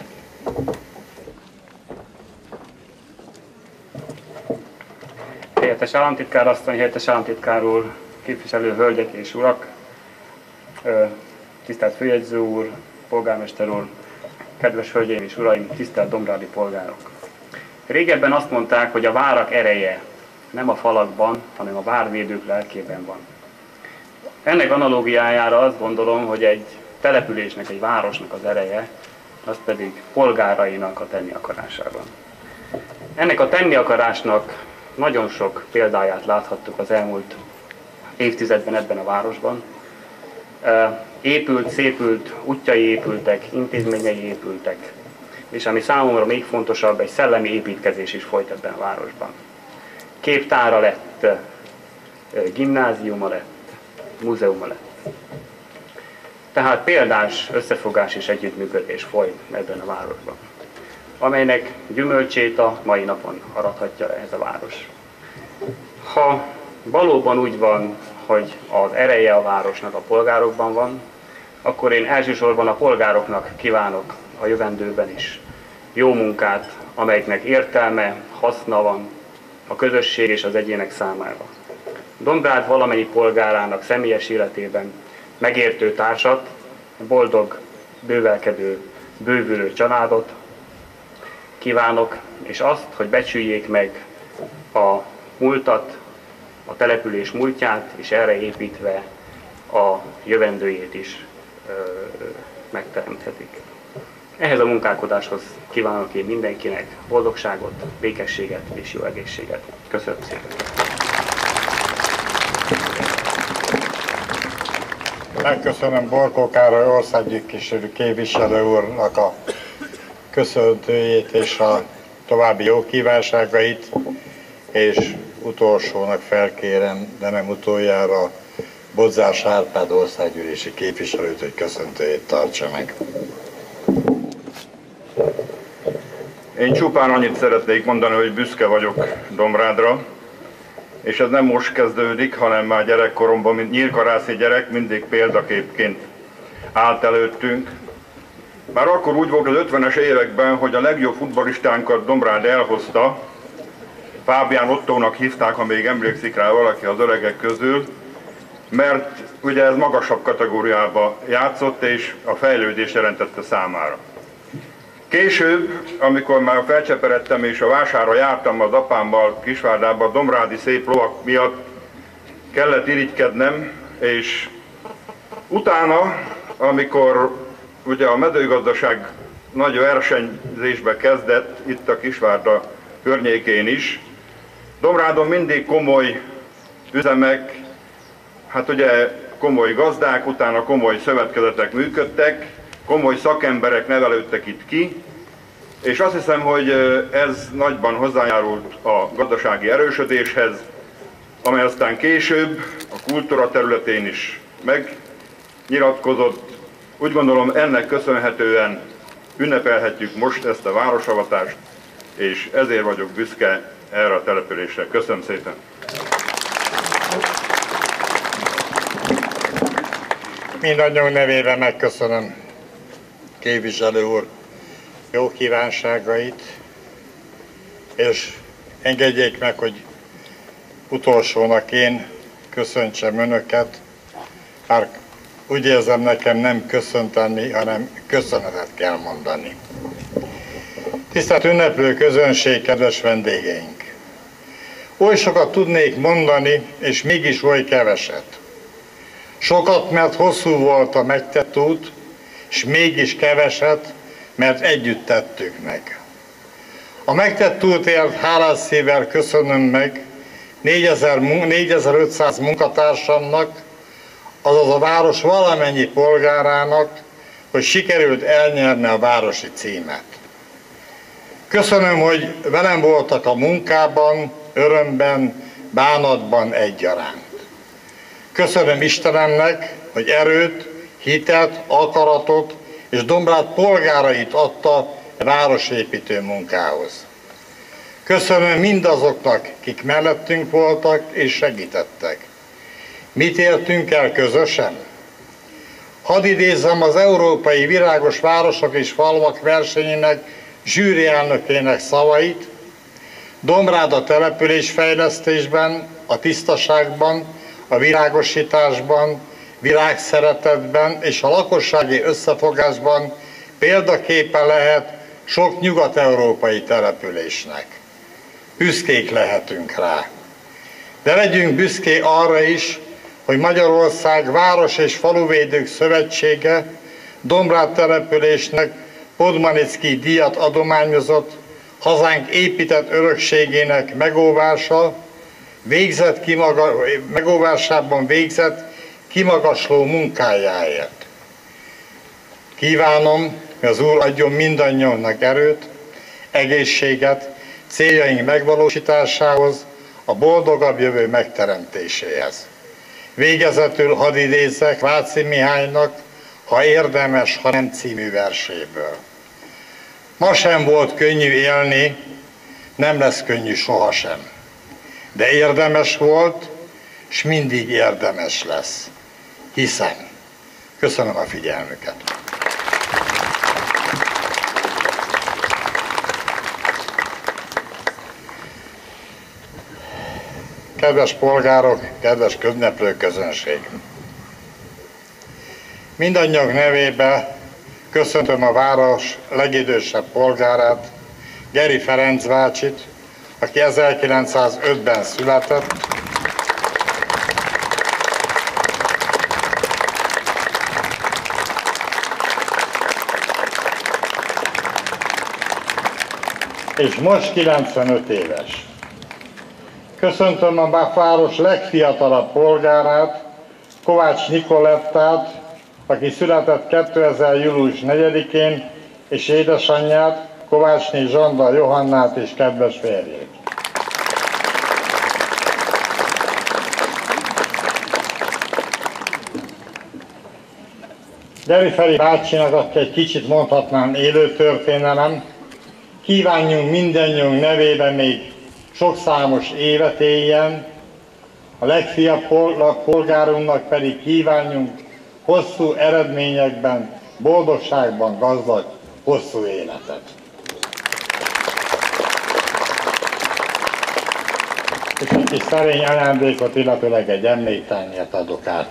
Helyettes államtitkár asszony, helyettes államtitkár úr, képviselő hölgyek és urak, tisztelt főjegyző úr, polgármester úr, kedves hölgyeim és uraim, tisztelt dombrádi polgárok! Régebben azt mondták, hogy a várak ereje nem a falakban, hanem a várvédők lelkében van. Ennek analógiájára azt gondolom, hogy egy településnek, egy városnak az ereje, az pedig polgárainak a tenni akarásában. Ennek a tenni akarásnak nagyon sok példáját láthattuk az elmúlt évtizedben ebben a városban. Épült, szépült, útjai épültek, intézményei épültek, és ami számomra még fontosabb, egy szellemi építkezés is folyt ebben a városban. Képtára lett, gimnáziuma lett, múzeuma lett. Tehát példás összefogás és együttműködés folyt ebben a városban, amelynek gyümölcsét a mai napon arathatja le ez a város. Ha valóban úgy van, hogy az ereje a városnak a polgárokban van, akkor én elsősorban a polgároknak kívánok a jövendőben is jó munkát, amelyeknek értelme, haszna van a közösség és az egyének számára. Dombrád valamennyi polgárának személyes életében megértő társat, boldog, bővelkedő, bővülő családot kívánok, és azt, hogy becsüljék meg a múltat, a település múltját, és erre építve a jövendőjét is megteremthetik. Ehhez a munkálkodáshoz kívánok én mindenkinek boldogságot, békességet és jó egészséget. Köszönöm szépen! Megköszönöm Borkó Károly országgyűlési képviselő úrnak a köszöntőjét és a további jó kívánságait, és utolsónak felkérem, de nem utoljára, Bodzás Árpád országgyűlési képviselőt, hogy köszöntőjét tartsa meg. Én csupán annyit szeretnék mondani, hogy büszke vagyok Dombrádra, és ez nem most kezdődik, hanem már gyerekkoromban, mint nyírkarászi gyerek, mindig példaképként állt előttünk. Már akkor úgy volt az 50-es években, hogy a legjobb futballistánkat Dombrád elhozta, Fábián Ottónak hívták, ha még emlékszik rá valaki az öregek közül, mert ugye ez magasabb kategóriába játszott, és a fejlődést jelentette számára. Később, amikor már felcseperedtem és a vásárra jártam az apámmal Kisvárdába, a dombrádi szép lovak miatt kellett irigykednem, és utána, amikor ugye a mezőgazdaság nagy versenyzésbe kezdett, itt a Kisvárda környékén is, Dombrádon mindig komoly üzemek, hát ugye komoly gazdák, utána komoly szövetkezetek működtek, komoly szakemberek nevelődtek itt ki, és azt hiszem, hogy ez nagyban hozzájárult a gazdasági erősödéshez, amely aztán később a kultúra területén is megnyilatkozott. Úgy gondolom, ennek köszönhetően ünnepelhetjük most ezt a városavatást, és ezért vagyok büszke erre a településre. Köszönöm szépen! Mindannyiunk nevében megköszönöm képviselő úr jó kívánságait, és engedjék meg, hogy utolsónak én köszöntsem önöket, bár úgy érzem, nekem nem köszönteni, hanem köszönetet kell mondani. Tisztelt ünneplő közönség, kedves vendégeink! Oly sokat tudnék mondani, és mégis oly keveset. Sokat, mert hosszú volt a megtett út, és mégis keveset, mert együtt tettük meg. A megtett útért hálás szívvel köszönöm meg 4500 munkatársamnak, azaz a város valamennyi polgárának, hogy sikerült elnyerni a városi címet. Köszönöm, hogy velem voltak a munkában, örömben, bánatban egyaránt. Köszönöm Istenemnek, hogy erőt, hitet, akaratot és Dombrád polgárait adta a városépítő munkához. Köszönöm mindazoknak, kik mellettünk voltak és segítettek. Mit értünk el közösen? Hadd idézzem az Európai Virágos Városok és Falvak versenyének zsűri elnökének szavait. Dombrád a településfejlesztésben, a tisztaságban, a virágosításban, virágszeretetben és a lakossági összefogásban példaképe lehet sok nyugat-európai településnek. Büszkék lehetünk rá. De legyünk büszké arra is, hogy Magyarország Város- és Faluvédők Szövetsége Dombrád településnek Podmanicki díjat adományozott hazánk épített örökségének megóvása, megóvásában végzett kimagasló munkájáért. Kívánom, hogy az Úr adjon mindannyiunknak erőt, egészséget, céljaink megvalósításához, a boldogabb jövő megteremtéséhez. Végezetül hadd idézzek Váci Mihálynak Ha érdemes, ha nem című verséből. Ma sem volt könnyű élni, nem lesz könnyű sohasem. De érdemes volt, és mindig érdemes lesz. Hiszem. Köszönöm a figyelmüket. Kedves polgárok, kedves ünneplő közönség! Mindannyiunk nevében köszöntöm a város legidősebb polgárát, Geri Ferenc bácsit, aki 1905-ben született, és most 95 éves. Köszöntöm a város legfiatalabb polgárát, Kovács Nikolettát, aki született 2000. július 4-én, és édesanyját, Kovácsné Zsanda Johannát és kedves férjét. Geri Feri bácsinak, aki egy kicsit mondhatnám élő történelem, kívánjunk mindannyiunk nevében még sok számos évet éljen, a legfiabb polgárunknak pedig kívánjunk hosszú eredményekben, boldogságban gazdag, hosszú életet. És egy kis szerény ajándékot, illetőleg egy emléktányért adok át.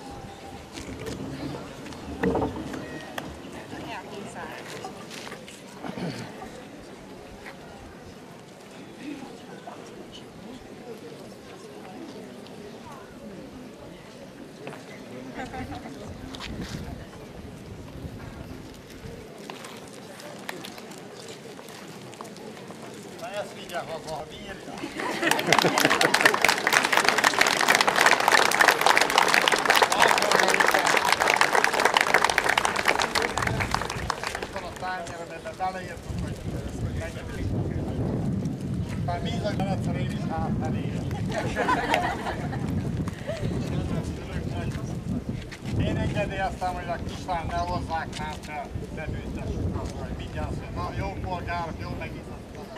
Én engedélyeztem, hogy a kislány ne hozzák már fel, ne bűntessük azt, hogy mindjárt, na jó polgárok, jó megízott.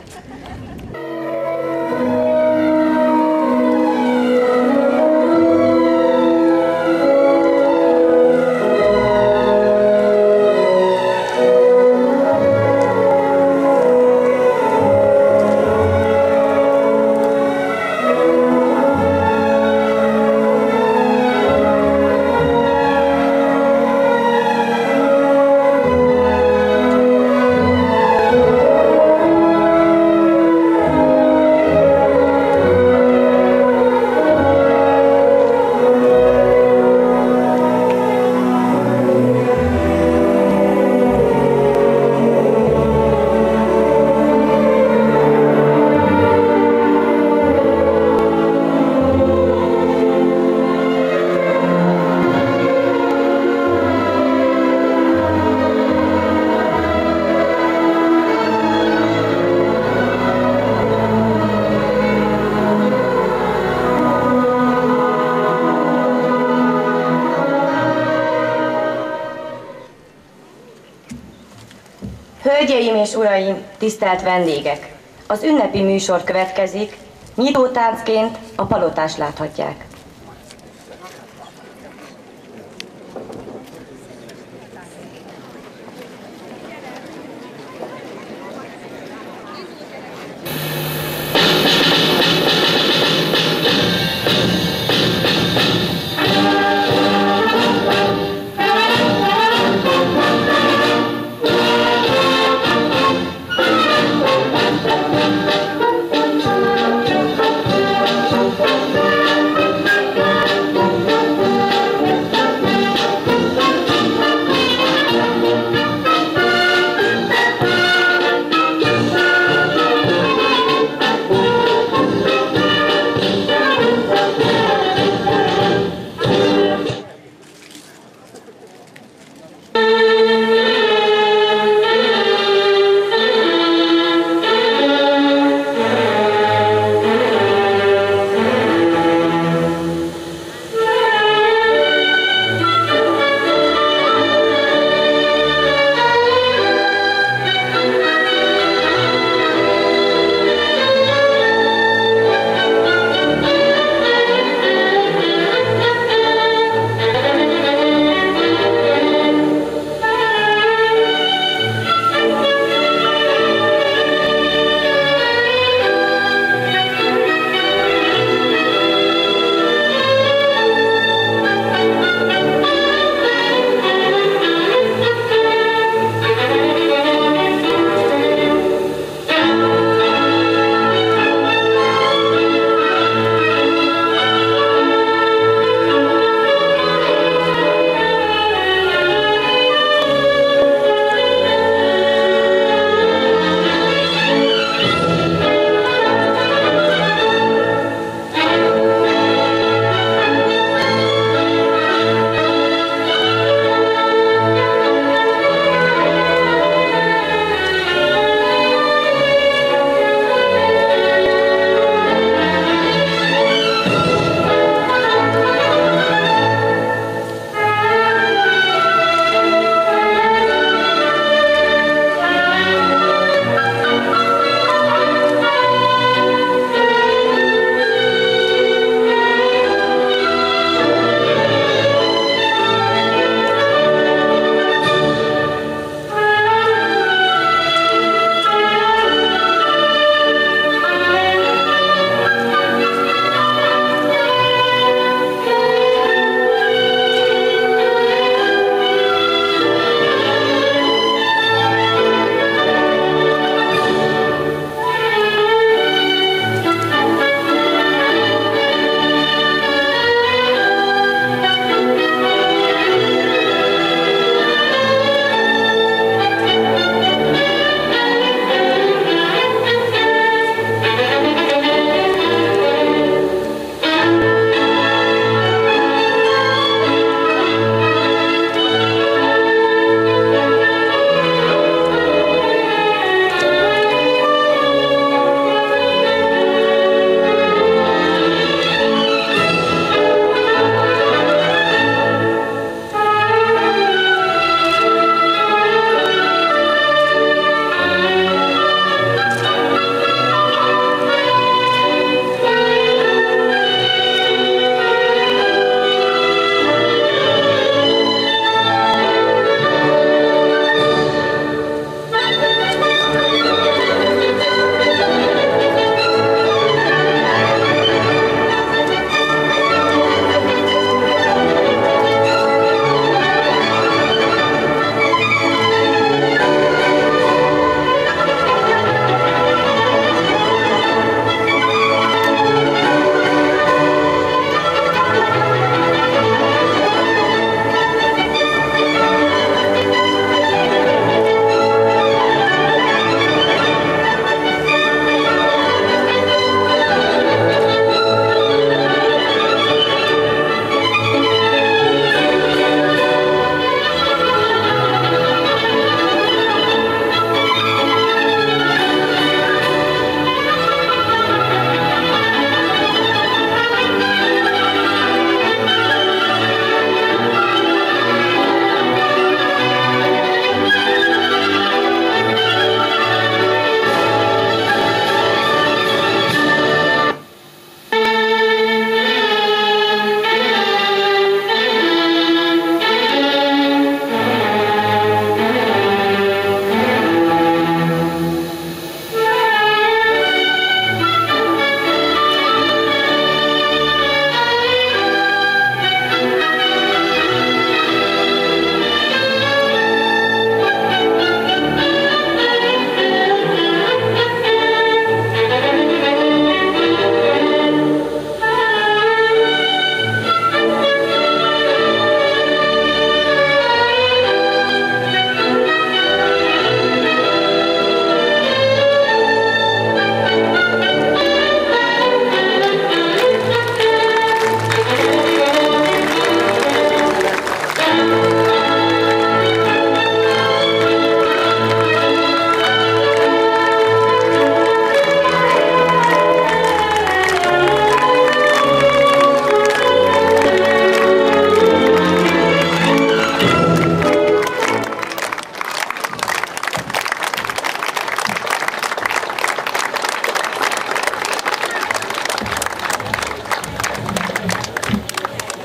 Hölgyeim és uraim, tisztelt vendégek! Az ünnepi műsor következik, nyitótáncként a palotást láthatják.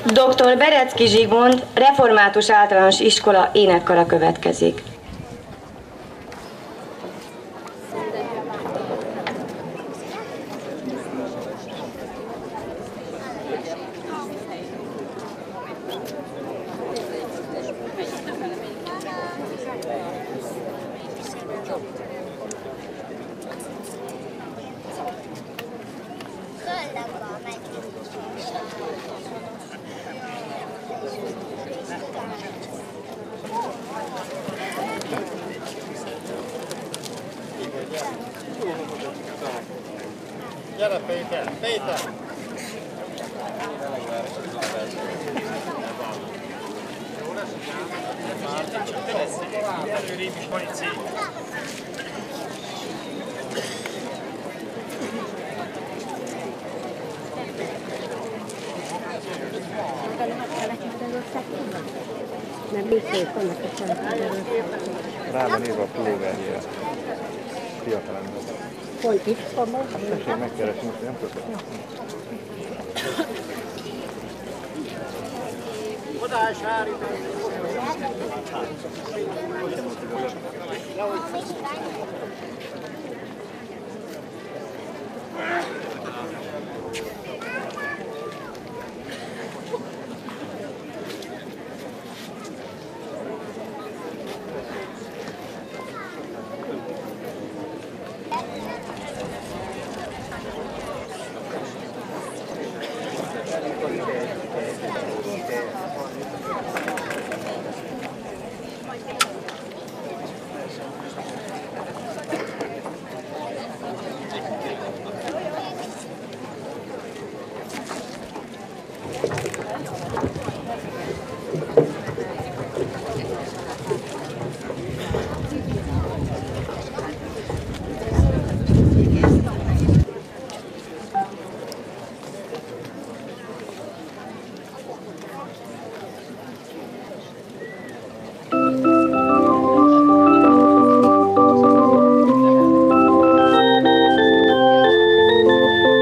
Dr. Berecki Zsigmond Református Általános Iskola énekkara következik. Gyere, Péter! Péter! Előrébb is van itt cég. Nem biztos, vannak a szemben. Rá van írva a pulóverje. Fiatalember. Hogy itt van? Hát tessék megkeresni, most nem tudok. Oda is hárítani.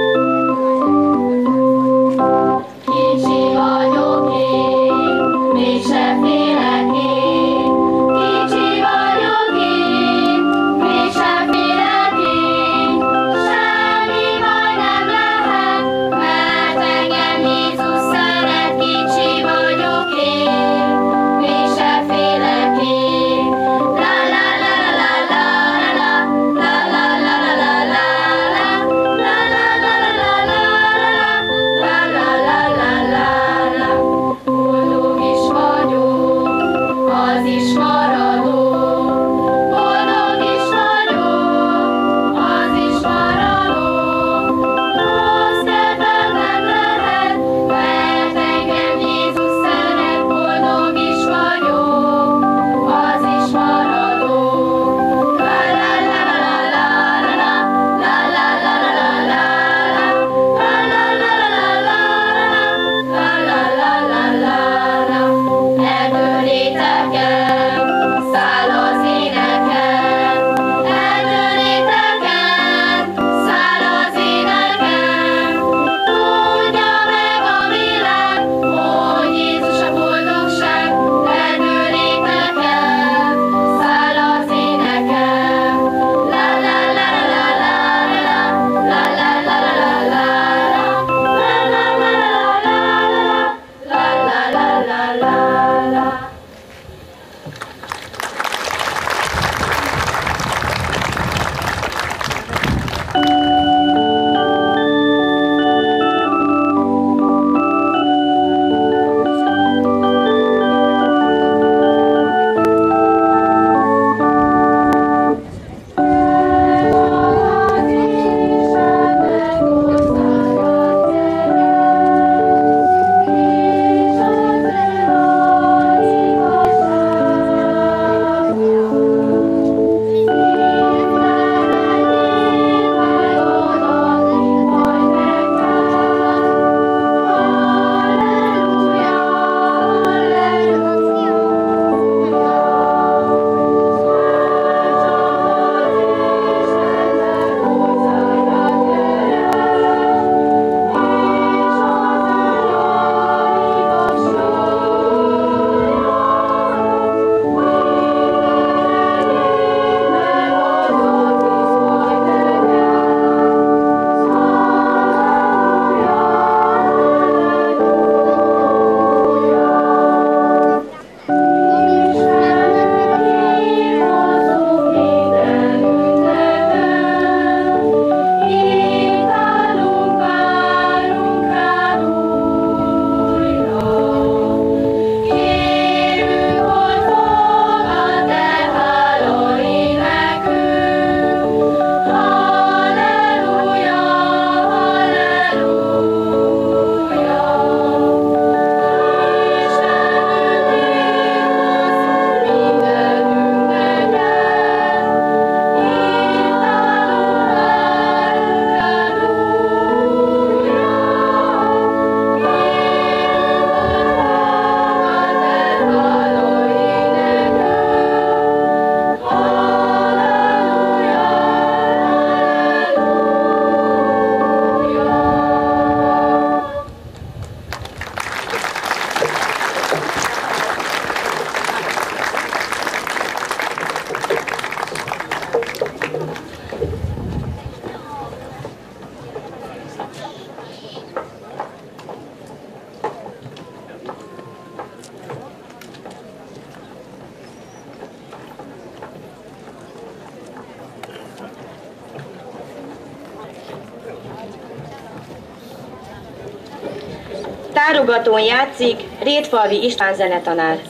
Kicsi vagyok én, Tárogatón játszik Rétfalvi István zenetanár.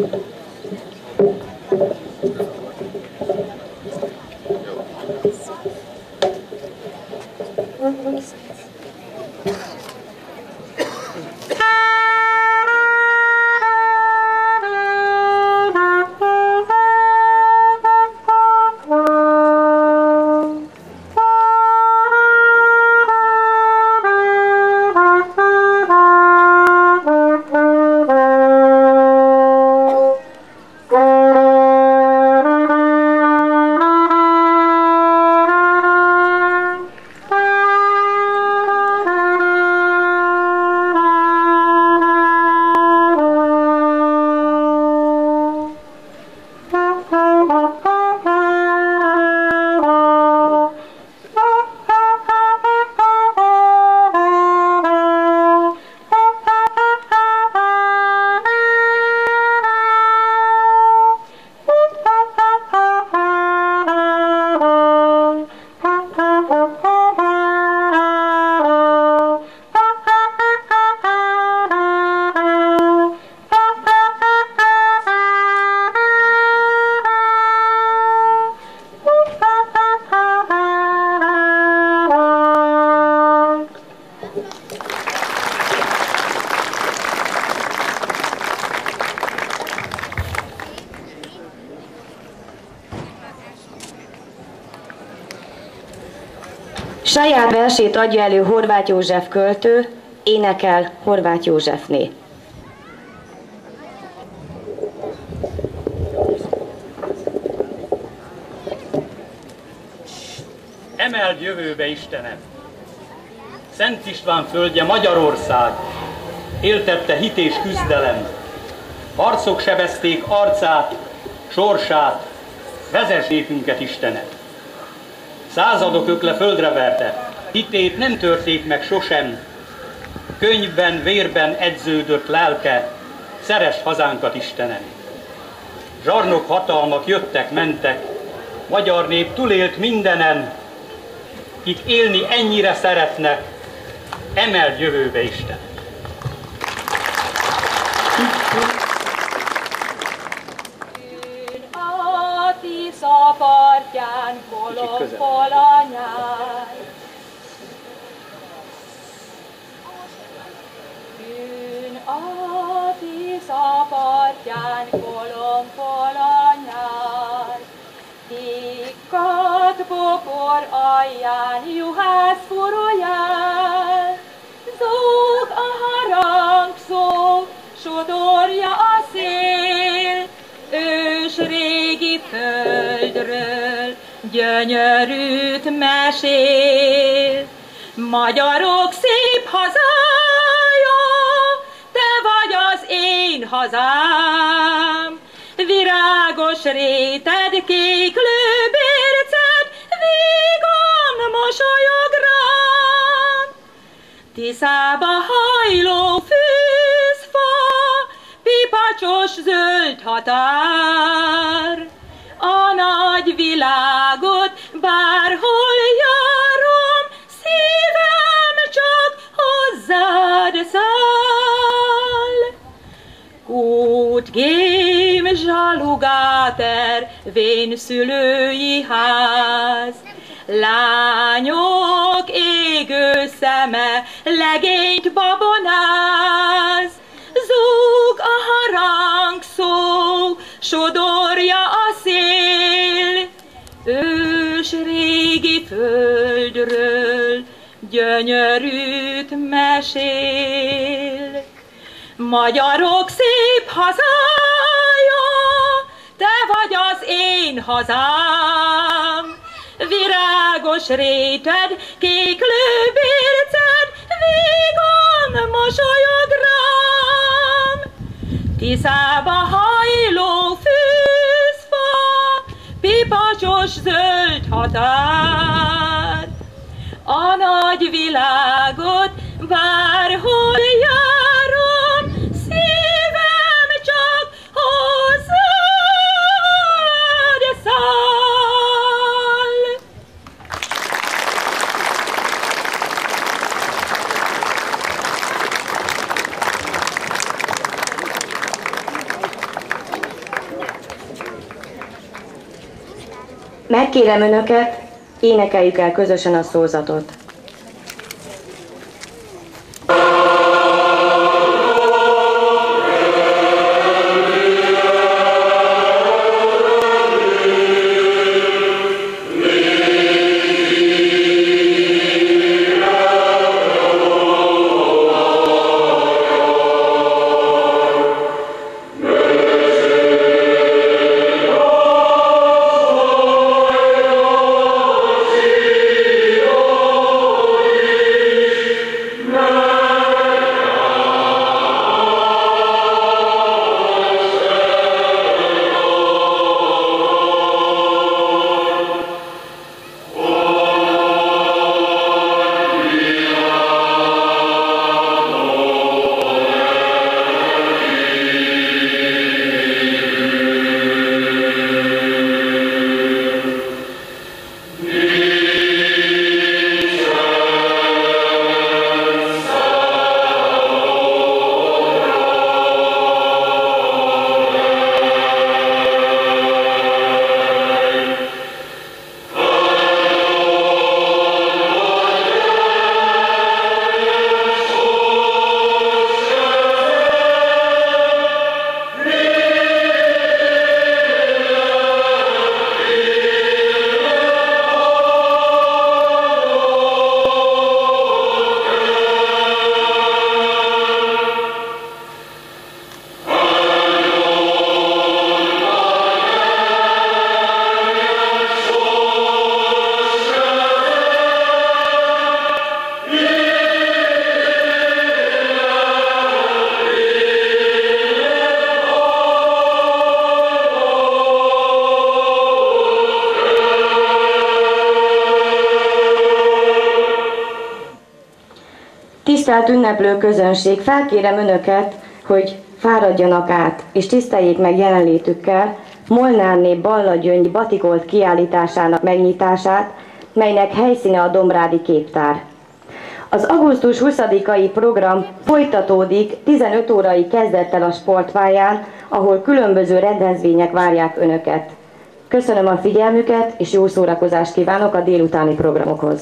Saját versét adja elő Horváth József költő, énekel Horváth Józsefné. Emeld jövőbe, Istenem! Szent István földje Magyarország, éltette hit és küzdelem. Harcok sebezték arcát, sorsát, vezess népünket, Istenem! Századok ökle földre verte, hitét nem törték meg sosem. Könyvben, vérben edződött lelke, szeress hazánkat, Istenem! Zsarnok hatalmak jöttek, mentek, magyar nép túlélt mindenen, kik élni ennyire szeretnek, emeld jövőbe, Isten! A Tisza partján kolompol a nyár. Bűn a Tisza partján kolompol a nyár. Tikkat bokor alján juhász furóján. Zúg a harangszó, sodorja a szél. Ős régi földről gyönyörűt mesél. Magyarok szép hazája, te vagy az én hazám. Virágos réted, kéklő bérced, vígan mosolyog rám. Tiszába hajló fűzfa, pipacsos zöld határ. A nagy világot bárhol járom, szívem csak hozzád száll. Kútgém, zsalugáter, vén szülői ház. Lányok égő szeme, legényt babonáz. Zúg a harangszó, sodorja a szél. Ős régi földről gyönyörűt mesél. Magyarok szép hazája, te vagy az én hazám. Virágos réted, kéklő bérced, vígan mosolyog rám. Tiszába hajló fűzfa, pipacsos zöld határ. A nagy világot bárhol járom, szívem csak hozzád száll. Megkérem önöket, énekeljük el közösen a szózatot. Tisztelt ünneplő közönség, felkérem önöket, hogy fáradjanak át, és tiszteljék meg jelenlétükkel Molnárné Balla Gyöngy batikolt kiállításának megnyitását, melynek helyszíne a Dombrádi Képtár. Az augusztus 20-ai program folytatódik 15 órai kezdettel a sportpályán, ahol különböző rendezvények várják önöket. Köszönöm a figyelmüket, és jó szórakozást kívánok a délutáni programokhoz.